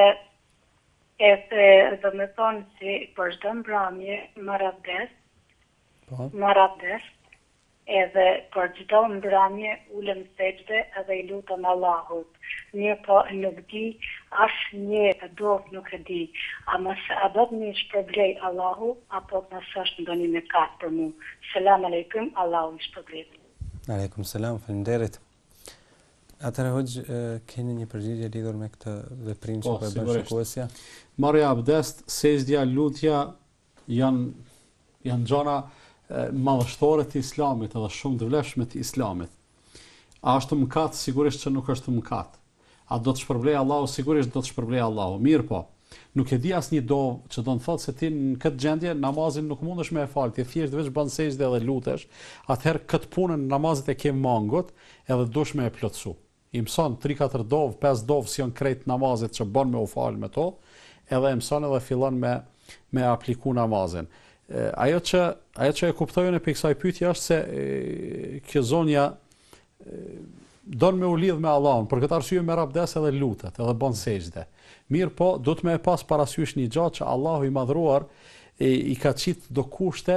do me thonë si për çdo mbrëmje marr abdest. Po. Marr abdest. Edhe për çdo mbrëmje ulem sejdë edhe i lutem Allahut. Mirë po nuk di asnjë dot nuk e di. A do të më shpërblej Allahu apo nëse është ndonjë mëkat për mua. Selam aleikum, Allahu ju shpërblet. Aleikum selam, faleminderit. Atëherë Hoxh, keni një përgjigje lidhur me këtë veprim që po e bën shikuesja? Marrja abdest, sejdja, lutja janë gjëra madhështore të Islamit edhe shumë të vlefshme të Islamit. A është mëkat? Sigurisht që nuk është mëkat. A do të shpërblej Allahu? Sigurisht do të shpërblej Allahu. Mirë po. Nuk e di asnjë dovë që do të thotë se ti në këtë gjendje namazin nuk mundesh me e fal, ti thjesht veç bën sejdë dhe lutesh, atëherë këtë punën namazit e ke mangut edhe dush me e plotësu. I mëson 3-4 dovë, 5 dovë si janë krejt namazit që bën me u fal me to, edhe e mëson edhe fillon me apliku namazin. Ajo që e kuptojnë e për kësaj pyetje është se kjo zonja don me u lidh me Allahun, për këtë arsye merr abdes edhe lutet, edhe bën sejdë. Mirë po, do të më pas parasysh një gjë që Allahu i madhruar i ka qitë do kushte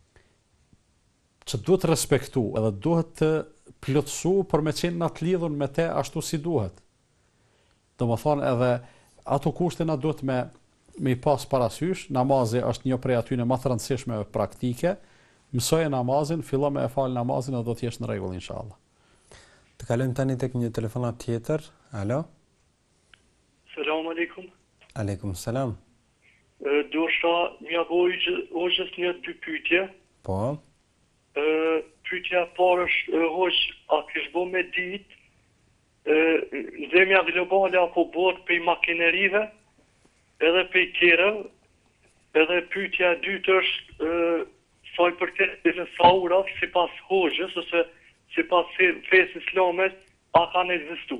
që duhet respektu edhe duhet të plotësu për me qenë në të lidhur me te ashtu si duhet. Do më thonë edhe ato kushte na duhet me i pas parasysh. Namazi është një prej atyre më të rëndësishme praktike. Mësoje namazin, fillo me e fal namazin dhe do të jesh në rregull inshallah. Të kalojmë tani tek një telefonat tjetër. Alo? Selam aleikum. Aleikum selam. Dosha mja hoqës një dy pyetje. Po. Pyetja parë është hoq, a kish bo me ditë zemja globale apo bot për makinerive edhe për tjerëve, edhe pyetja e dytë është sa i përket dinosaurave sipas hoqës ose sipas fesë islame a kanë ekzistuar.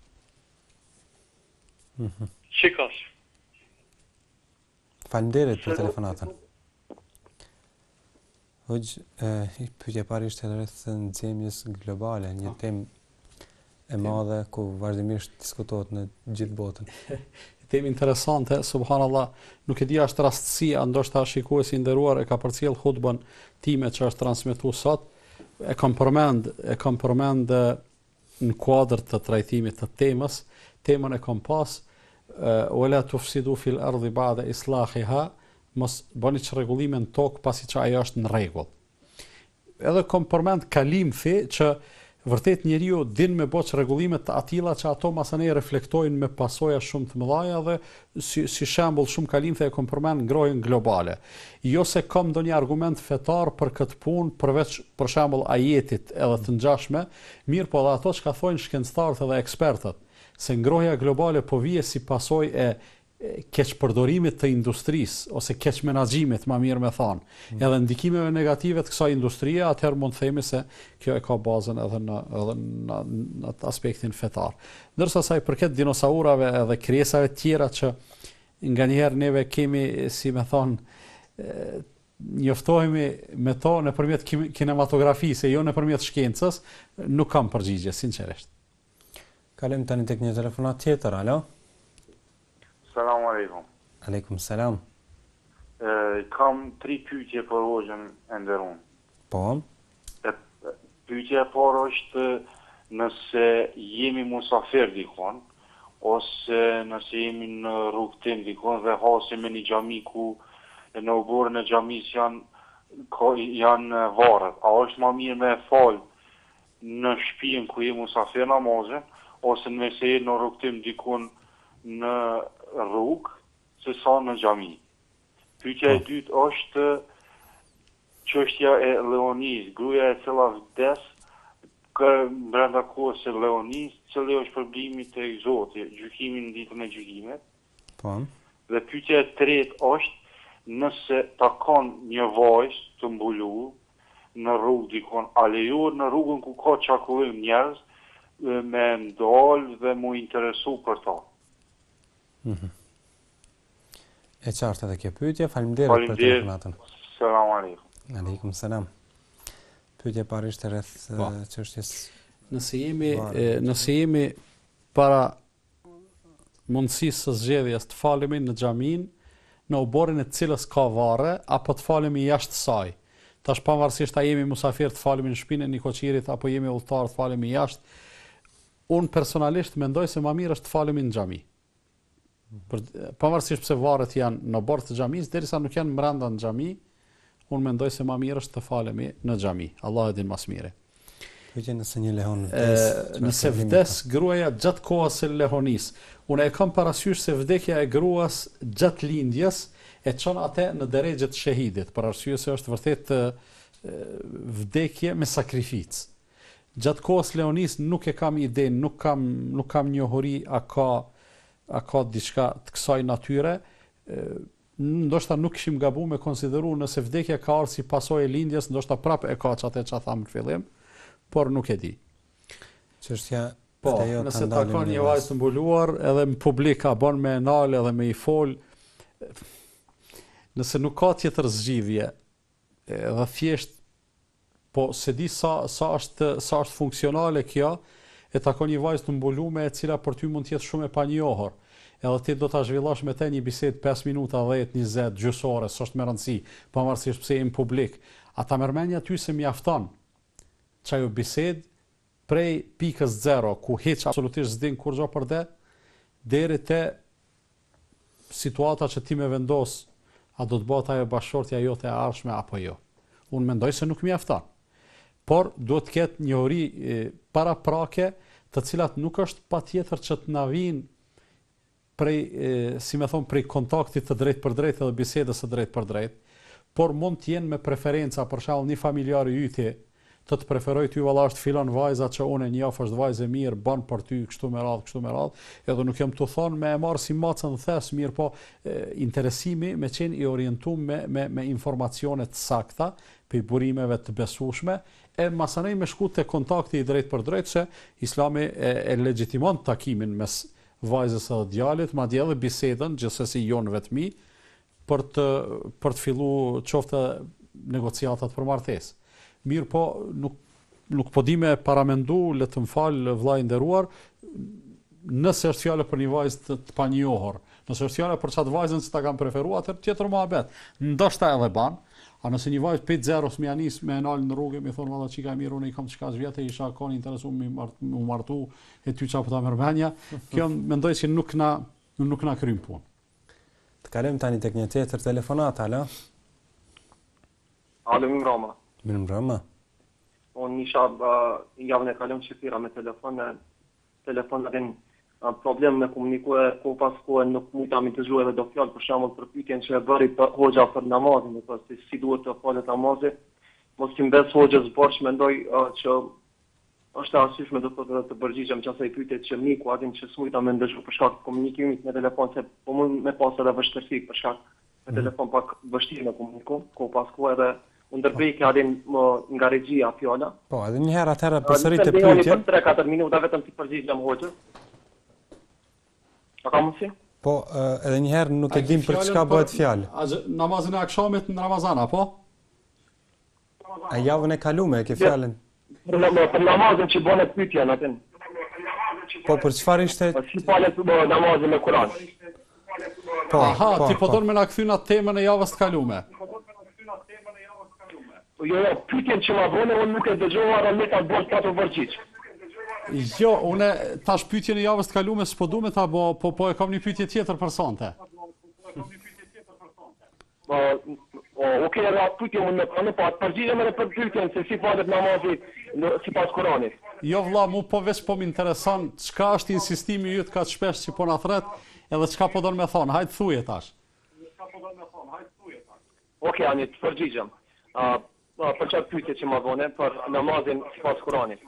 Çikash. Faleminderit për telefonatën. Hoqë, pyetja e parë ishte rreth nxemjes globale, një temë e madhe ku vazhdimisht diskutohet në gjithë botën. Temë interesante, subhanallah, nuk e di është rastësia, ndoshta shikuesi i nderuar e ka përcjell hutbën time që është transmetuar sot, e kam përmend në kuadër të trajtimit të temës, temën e kam pas wala tufsidu fil ardi ba'da islahiha, mos bëni çrregullime në tokë pasi që ajo është në rregull. Edhe kam përmend kalimthi që vërtet njeriu din me bëj çrregullime të atilla që ato masanej reflektojnë me pasoja shumë të mëdha dhe si shembull shumë kalimthe e kam përmend ngrohjen globale. Jo se kam ndonjë argument fetar për këtë punë përveç për shembull ajetit edhe të ngjashme, mirë po edhe ato që thonë shkencëtarët edhe ekspertët se ngrohja globale po vije si pasojë e keqpërdorimit të industrisë ose keq menaxhimit, më mirë me thënë, edhe ndikimeve negative të kësaj industrie, atëherë mund të themi se kjo e ka bazën edhe në aspektin fetar. Ndërsa sa i përket dinosaurave edhe krijesave tjera që nganjëherë neve kemi, si me thonë, njoftohemi me to nëpërmjet kinematografisë, jo nëpërmjet shkencës, nuk kam përgjigje sinqerisht. Kalojmë tani tek një telefonat tjetër. Alo? Selam aleikum. Aleikum selam. Kam 3 pyetje për hoxhën e nderuar. Po. Pyetja e parë është nëse jemi musafir dikon ose nëse jemi në rrugtim dikon dhe hasim në një xhami ku në uborën e xhamisë janë varret, a është më mirë me fal në shtëpinë ku jemi musafir namazin ose nëse jemi në rrugtim dikon në rrugë se sa në xhami. Pyetja e dytë është çështja e Leonis, gruaja e cila vdes brenda kohës së Leonis, cili është problemi tek Zoti, gjykimi në ditën e gjykimit. Po. Dhe pyetja e tretë është nëse takon një vajzë të mbuluar në rrugë dikon, a lejohet në rrugën ku ka çakullim njerëz me ndalë dhe mu interesu për ta. E qartë edhe kjo pyetje. Faleminderit për telefonatën. Selam aleikum. Aleikum selam. Pyetja e parë ishte rreth çështjes. Nëse jemi para mundësisë së zgjedhjes të falemi në xhamin në uborrin e cilës ka varre apo të falemi jashtë saj. Tash pavarësisht a jemi musafir të falemi në shtëpinë e një koqirit apo jemi udhëtar të falemi jashtë, unë personalisht mendoj se më mirë është të falemi në xhami. Pavarësisht pse varret janë në bord të xhamisë, derisa nuk janë brenda në xhami, unë mendoj se më mirë është të falemi në xhami. Allah e din më së miri. Nëse një lehon nëse vdes gruaja gjatë kohës së lehonis, unë e kam parasysh se vdekja e gruas gjatë lindjes e çon atë në drejtë të shahidit, për arsye se është vërtet vdekje me sakrificë. Gjatë kohës lehonis nuk e kam ide, nuk kam njohuri a ka diçka të kësaj natyre. Ndoshta nuk kishim gabu me konsideru nëse vdekja ka ardhur si pasojë e lindjes, ndoshta prapë e ka atë që thamë në fillim, por nuk e di. Çështja po, nëse takon një vajzë të mbuluar edhe në publik a bën me nal edhe me i fol, nëse nuk ka tjetër zgjidhje, edhe thjesht po se di sa është funksionale kjo, e takon një vajzë të mbuluar e cila për ty mund të jetë shumë e panjohur. edhe ti do ta zhvillosh me te një bisedë 5 minuta, 10, 20, gjysore, s'është me rëndësi, pavarësisht pse në publik. Ata mërmenja ty se mjafton çajo bisedë prej pikës 0, ku hiç absolutisht s'din kur gjë për det, deri te situata që ti me vendos, a do të bëhet ajo bashkëshortja jote e ardhshme apo jo. Unë mendoj se nuk mjafton. Por duhet të ketë njohuri paraprake, të cilat nuk është patjetër që të na vinë prej, si me thonë, prej kontaktit të drejt për drejt edhe bisedës së drejt për drejt, por mund të jenë me preferenca, për shembull një familjar i yje të preferoj ty valla është filon vajza që unë njeh është vajzë mirë, bën për ty kështu me radhë, edhe nuk jam të thonë me e marr si macën thes mirë, po interesimi me qenë i orientuar me informacione të sakta, pe burimeve të besueshme, e masanej me shku te kontakti i drejt për drejt, se Islami e legjitimon takimin mes vajzës edhe djalit, madje edhe bisedën, gjithsesi jon vetmi, për të filluar qoftë negociatat për martesë. Mirë po, nuk po di me paramendu, le të më falë vllai i nderuar, nëse është fjala për një vajzë të panjohur, nëse është fjala për çat vajzën që ta kanë preferuar, atë tjetër mohabet. Ndoshta edhe ban, a nëse një vajzë 5-0 më janis me nal në rrugë, më thon valla çika mirë, unë i kam çka vjetë, isha kon interesuar me martu e ty çapo ta mërmenja, kjo mendoj se nuk na krym punë. Të kalojmë tani tek një tjetër telefonat, alo. Alo, mirëmbrëma. Mirëmbrëma. Unë isha javën e kalëm shqipira me telefonin problem me komunikue, ku pas kohë nuk mujta mi të zhru edhe do fjallë, për shembull për pyetjen që e bëri për hoxha për namazin, si duhet të falet namazin, mos t'i mbes hoxhës borx, mendoj që është arsyeshme do të përgjigjem çasaj pyetje që miku atin që smujta me ndëshu për shkak të komunikimit me telefon, se po mund me pas edhe vështirësi për shkak me telefon pak vështirë me komuniku, ku pas kohë edhe u ndërprej adin nga regjia fjala. Po, edhe një herë atëherë përsëritë pyetjen. Për 3-4 minuta vetëm ti përgjigjem hoxhës. A ka mundsi? Po, edhe një herë nuk e dim për çka bëhet fjalë. Namazin e akşamit në Ramazan apo? A javën e kaluar e ke fjalën? Për namazin që bën pyetjen atë. Po, për çfarë ishte? Si falet namazin me Kur'an? Po, ti po don me na kthyn atë temën e javës të kaluar. Jo, pyetjen që ma bënë, unë nuk e dëgjova dhe me ta bërë të vërgjit. Jo, une tash pyetjen e javës të kaluar s'po du me ta bo, po e kam një pyetje tjetër për sonte. Okej, edhe atë pyetje unë me pranë, po atë përgjigjem edhe për pyetjen se si falet namazi sipas Kuranit. Jo vlla, mu po veç po më intereson çka është insistimi yt kaq shpesh që po na thret, edhe çka po don me thon. Hajt thuje tash. Okej, ani të përgjigjem. Për çfarë pyetje që më bënë për namazin sipas Kuranit.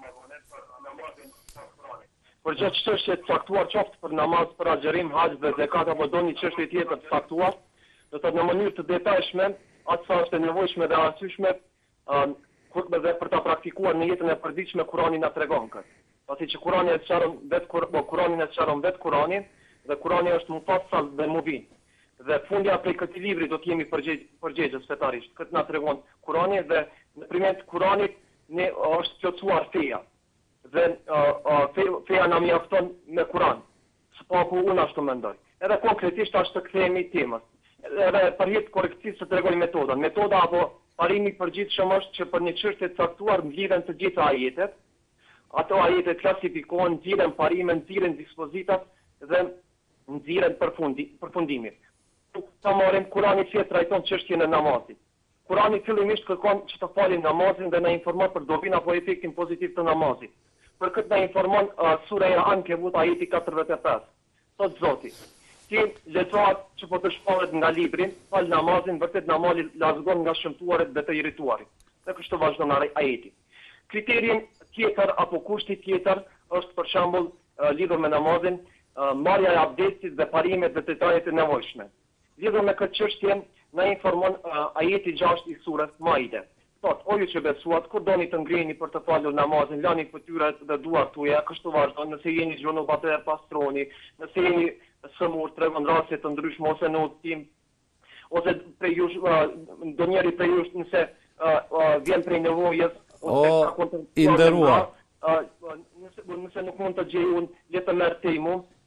Për çfarë çështje të caktuar qoftë për namaz, për agjërim, haxh dhe zakat apo doni çështje tjetër të caktuar, do të thotë në mënyrë të detajshme, atë sa është e nevojshme dhe arsyeshme, dhe për ta praktikuar në jetën e përditshme Kurani na tregon këtë. Pasi që Kurani e sqaron vetë Kuranin dhe Kurani është mufassal dhe mubin. Dhe fundja prej këtij libri do të jemi përgjegjës fetarisht. Këtë na tregon Kurani dhe nëpërmjet Kuranit ne është plotësuar feja. Dhe feja na mjafton me Kuran. S'po unë ashtu mendoj. Edhe konkretisht ashtu të kthehemi temës. Edhe për hir të korrektisë të tregoj metodën. Metoda apo parimi i përgjithshëm është që për një çështje të caktuar mblidhen të gjitha ajetet. Ato ajetet klasifikohen, nxirren parimet, nxirren dispozitat dhe nxirren përfundimin. Ta marrim Kurani që trajton çështjen e namazit. Kurani fillimisht kërkon që të falim namazin dhe na informon për dobin apo efektin pozitiv të namazit. Për këtë na informon sura e Ankebut ajeti 45. Thot Zoti: ti lexoat që po të shpallet nga librin, fal namazin, vërtet namazi largon nga shëmtuarit dhe të irrituarit. Dhe kështu vazhdon ajeti. Kriterin tjetër apo kushti tjetër është për shembull lidhur me namazin, marrja e abdestit dhe parimet dhe detajet e nevojshme. Lidhur me këtë çështje na informon ajeti 6 i surës Maide. Thot, o ju që besuat, kur doni të ngriheni për të falur namazin, lani fytyrat dhe duart tuaja, kështu vazhdon, nëse jeni gjunub atë e pastroni, nëse jeni sëmur, tregon raste të ndryshme ose në udhtim, ose prej jush, ndonjëri prej jush nëse vjen prej nevojës, ose ka i nderuar. Nëse nuk mund të gjej unë, le të merr tejmum,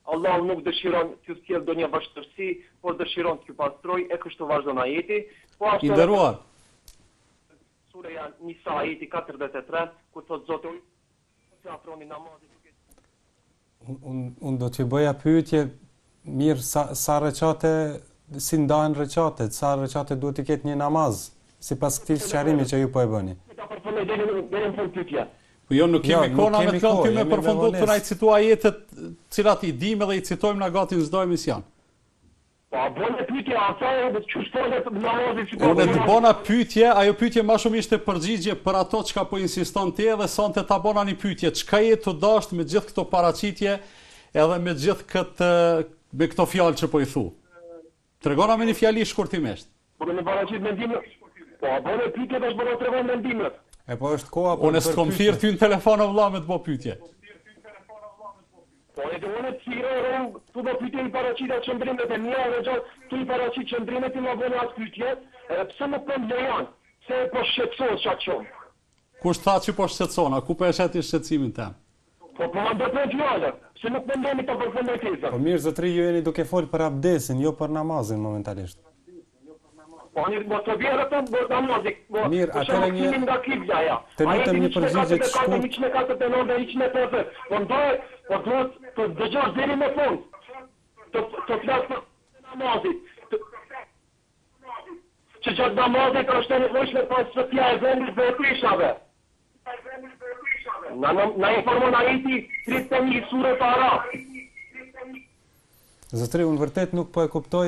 Allahu nuk dëshiron t'ju sjell ndonjë vështirësi, por dëshiron t'ju pastroj, e kështu vazhdon ajeti. Po ashtu I nderuar. Sureja Nisa ajeti 43, ku thot Zoti se afroni namazin Unë do t'ju bëja pyetje, mirë, sa recate, si ndahen recatet, sa recate duhet t'i ketë një namaz, si pas këtij sqarimi që ju po e bëni. ta përfundoj deri në fund pyetja. Po jo, nuk kemi kohë me thënë ty me përfunduar të na i citua jetet cilat i dimë dhe i citojmë na gati në çdo emision. Po bënë pyetje asaj çu shtohet namazin si Unë të bona pyetje, ajo pyetje më shumë ishte përgjigje për ato çka po insiston ti dhe sonte ta bona një pyetje, çka je të dashur me gjithë këto paraqitje edhe me gjithë këtë me këto fjalë që po i thu. Tregona me një fjali shkurtimisht. Po në paraqit mendimin. Po bënë pyetje tash bëra tregon mendimet. E po është koha për Unë s'kom thirr ty në telefon o vëlla me të bëj pyetje. Po e unë të thirroj, tu do pyetje i paraqita qendrimet e mia, edhe gjatë tu i paraqit qendrimet i më bënë atë pyetje, edhe pse nuk po lejon, se po shqetësohet çaqon. Kush tha që po shqetësona, ku po e shet shqetësimin tëm? Po më do të fjallë, se nuk më ndemi të përfundoj teza. Po mirë, zotëri, ju jeni duke fol për abdesin, jo për namazin momentalisht. Po një më të vjerë të më namazin. Mirë, atëre një... Të lutem një përgjigje të shkurt. 149 dhe 150. Po duhet të dëgjosh deri në fund. Të flas për namazit. Që gjatë namazit është e nevojshme pas shtëpia e vendit dhe e prishave. Na informon ajeti 31 sure para. Zotëri, unë vërtet nuk po e kuptoj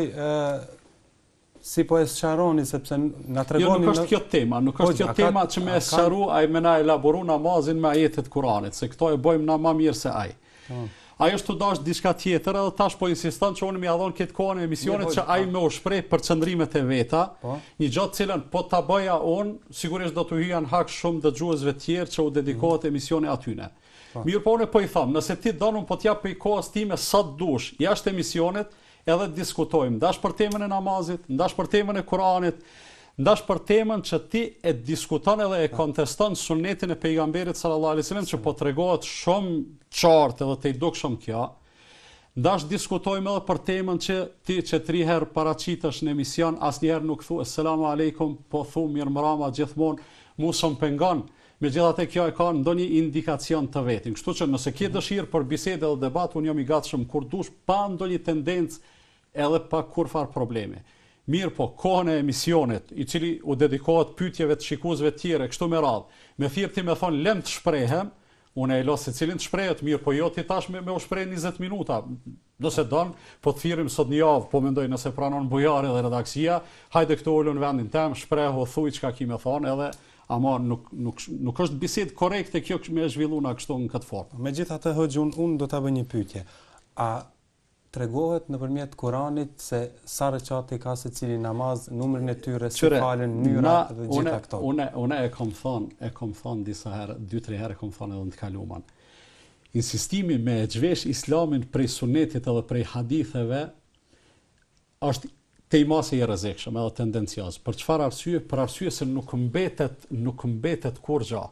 si po e sqaroni, sepse na tregoni... Jo, nuk është kjo tema, nuk është kjo tema që me e sqaru, ai me na elaboru namazin me ajetet Kuranit, se këto e bëjmë na më mirë se ai. Ai është të dash diçka tjetër, edhe tash po insiston që unë më ia dhon këtë kohën e emisionit që ai më u shpreh për çndrimet e veta, një gjë të cilën po ta bëja unë, sigurisht do të hyjan hak shumë dëgjuesve të tjerë që u dedikohet emisioni atyne. Mirë, po unë po i them, nëse ti don unë po t'jap për kohës time sa dush, jashtë emisionit, edhe diskutojmë, ndash për temën e namazit, ndash për temën e Kuranit, ndash për temën që ti e diskuton edhe e konteston sunetin e pejgamberit sallallahu alaihi wasallam që po tregohet shumë qartë edhe te i dukshëm kjo. Ndash diskutojmë edhe për temën që ti që 3 herë paraqitesh në emision, asnjëherë nuk thu selam aleikum, po thu mirëmbrëma gjithmonë, mu s'm pengon. Megjithatë kjo e ka ndonjë indikacion të vetin. Kështu që nëse ke dëshirë për bisedë dhe debat, unë jam i gatshëm kur dush pa ndonjë tendencë edhe pa kurfar probleme. Mirë po, kohën e emisionit, i cili u dedikohet pyetjeve të shikuesve të tjerë, kështu me radhë, me thirrje ti më thon lem të shprehem, unë e los secilin të shprehet, mirë po jo ti tash me u shpreh 20 minuta. Nëse don, po të thirrim sot një javë, po mendoj nëse pranon bujari dhe redaksia, hajde këtu ulën vendin tëm, shprehu, thuaj çka ki më thon edhe ama nuk është bisedë korrekte kjo që më e zhvilluna kështu në këtë formë. Megjithatë, Hoxh, unë do ta bëj një pyetje. A tregohet nëpërmjet Kuranit se sa recate ka secili namaz, numrin e tyre, si falen, mënyra dhe gjitha këto? Unë e kam thënë disa herë, 2-3 herë kam thënë edhe në të kaluar. Insistimi me xhvesh islamin prej sunetit edhe prej haditheve është tejmasi i rrezikshëm edhe tendencioz. Për çfarë arsye? Për arsye se nuk mbetet kur gjë.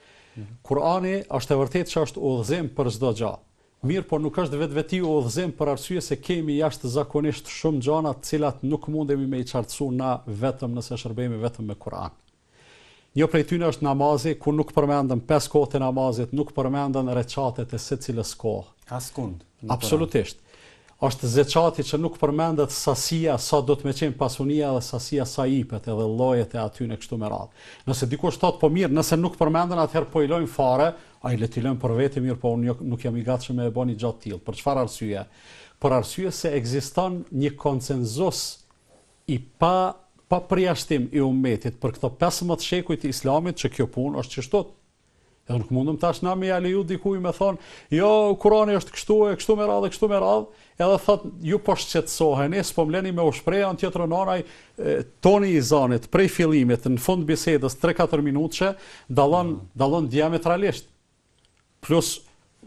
Kurani është e vërtetë që është udhëzim për çdo gjë. Mirë, por nuk është vetveti udhëzim për arsye se kemi jashtëzakonisht shumë gjëra të cilat nuk mundemi me i qartësu na vetëm nëse shërbejmë vetëm me Kur'an. Një prej tyre është namazi, ku nuk përmendën 5 kohët e namazit, nuk përmendën recatet e secilës kohë. Askund. Absolutisht. Është zeqati që nuk përmendet sasia sa do të me qenë pasunia dhe sasia sa ipet edhe llojet e aty në kështu me radhë. Nëse dikush thot po mirë, nëse nuk përmenden atëherë po i lojmë fare, ai le t'i lëm për vete mirë, po unë nuk jam i gatshëm me e bëni gjatë tillë. Për çfarë arsye? Për arsye se ekziston një konsenzus i pa përjashtim i ummetit për këto 15 shekuj të islamit që kjo punë është çështot. Edhe nuk mundëm tash na me ja leju dikuj me thonë, jo, Kurani është kështu me radhë, edhe thot, ju po shqetësoheni, s'po mleni me u shpreh anë tjetër anaj, toni i zanit, prej fillimit, në fund bisedës, 3-4 minutëshe, dallon diametralisht. Plus,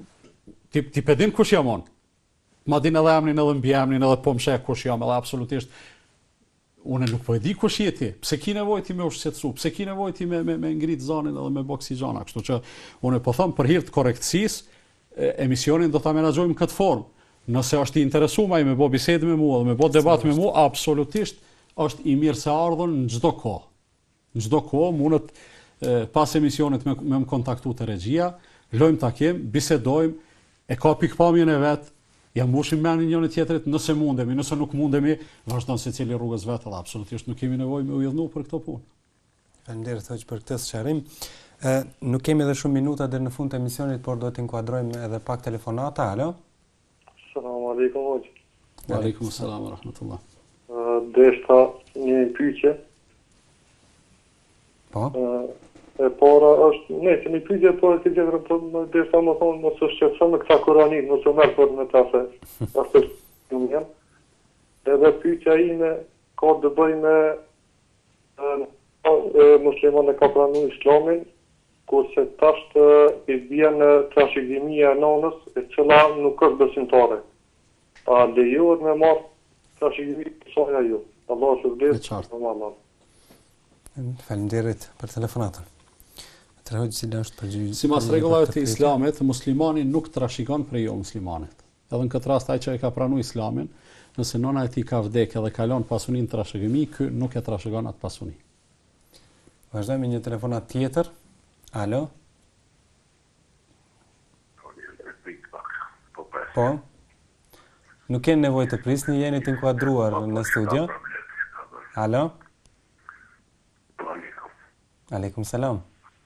ti pedin kush jam on, ma din edhe emnin edhe mbiemnin edhe po msheh kush jam, edhe absolutisht, unë nuk po e di kush je ti, pse ki nevojë ti me u shqetësu, pse ki nevojë ti me ngrit zanin edhe me boksixhana, kështu që unë po them për hir të korrektësisë, emisionin do ta menaxhojmë këtë formë. Nëse është i interesuar me bë bisedë me mua dhe me bë debat me mua, absolutisht është i mirë se ardhur në çdo kohë. Në çdo kohë mundet pas emisionit me më kontaktu te regjia, lojmë takim, bisedojmë, e ka pikpamjen e vet, ja mbushim menin njëri tjetrit nëse mundemi, nëse nuk mundemi, vazhdon secili rrugës vet, dhe absolutisht nuk kemi nevojë me u jidhnu për këtë punë. Faleminderit hoq për këtë sqarim. Nuk kemi edhe shumë minuta deri në fund të emisionit, por do të inkuadrojmë edhe pak telefonata. Alo. Selam aleikum hoq. Aleikum selam wa rahmatullah. Deshta një pyetje. Po. E para është, nëse një pyetje po e tjetër po deshta më thonë mos u shqetëson me këta Kuranit, mos u merr për me ta se është shumë. Edhe pyetja ime ka të bëjë me muslimanë ka pranuar Islamin, kurse tash i vjen trashëgimia e nonës, e cila nuk është besimtare. A lejohet me marr trashëgimi të saj ajo? Allah shpërblet. Faleminderit për telefonatën. Atëherë cila është përgjigjja? Sipas rregullave të Islamit, muslimani nuk trashëgon për jo muslimanit. Edhe në këtë rast ai që e ka pranuar Islamin, nëse nona e tij ka vdekur dhe kalon pasuninë trashëgimi, ky nuk e trashëgon atë pasuni. Vazhdojmë me një telefonat tjetër. Alo. Po. Nuk keni nevojë të prisni, jeni të inkuadruar në studio. Alo. Aleikum salam.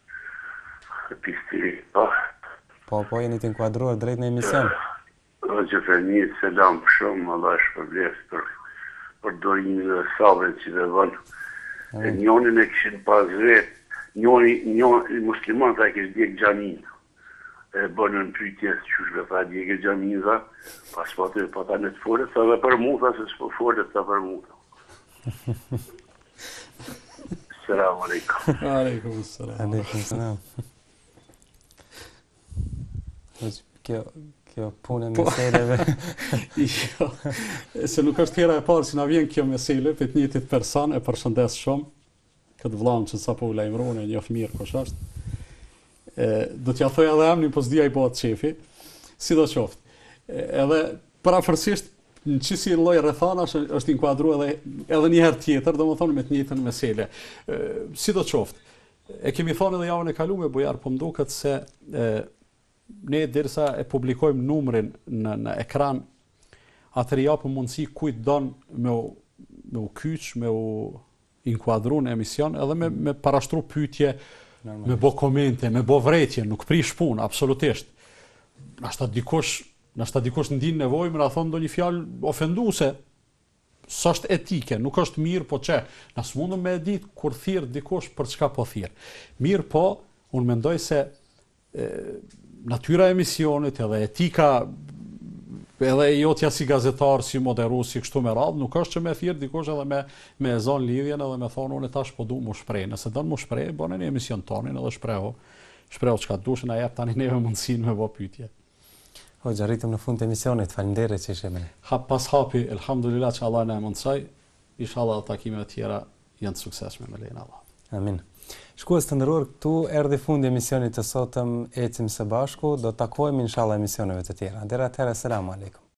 Po, jeni të inkuadruar drejt në emision. Gjëfeni, selam shumë, Allah shpërblet për dorimin dhe sabrin që dhe vënë. Njonin e kishin pas vet, njoni musliman ta kishë djekë gjamin. E bënën pyetje që shbe tha djekë gjamin dha, pas pata në të folet, sa dhe për muta, se s'po folet sa për muta. Selam aleikum. Aleikum selam. Aleikum selam. Kjo punë e meseleve. Jo, se nuk është hera e parë që na vjen kjo mesele, për të njëjtit person, e përshëndes shumë, këtë vllain që sapo u lajmëron, e njoh mirë kush është. Do t'ja thoj edhe emrin, po s'dia i bëhet shefi, sidoqoftë. Edhe parafërsisht në çisi lloj rrethanash është inkuadruar edhe një herë tjetër, domethënë me të njëjtën mesele. Sidoqoftë, e kemi thënë edhe javën e kaluar, Bujar, po m'duket se ne derisa e publikojmë numrin në ekran, atëherë japëm mundësi kujt don me u kyç, me u inkuadru në emision, edhe me parashtru pyetje, me bo komente, me bo vretje, nuk prish punë, absolutisht. Nashta dikush ndin nevojë me na thonë ndonjë fjalë ofenduese, s'është etike, nuk është mirë, po çe, na s'mundëm me e ditë kur thirr dikush për çka po thirr. Mirë po, unë mendoj se natyra e emisionit edhe etika edhe jotja si gazetar, si moderues, si kështu me radhë, nuk është që me thirr dikush edhe me zon lidhjen edhe me thonë unë tash po du mu shpreh. Nëse don mu shpreh, bëni një emision tonin edhe shprehu çka dush, na jep tani neve mundësinë me bë pyetje. Hoxha, arritëm në fund të emisionit. Faleminderit që ishe me ne. Hap pas hapi, elhamdulillah që Allah na e mundsoi. Inshallah takimet e tjera janë të suksesshme me lejen e Allahut. Amin. Shkues të nderuar, këtu erdhi fundi i emisionit të sotëm, ecim së bashku, do të takohemi inshallah emisioneve të tjera. Deri atëherë, selam aleikum.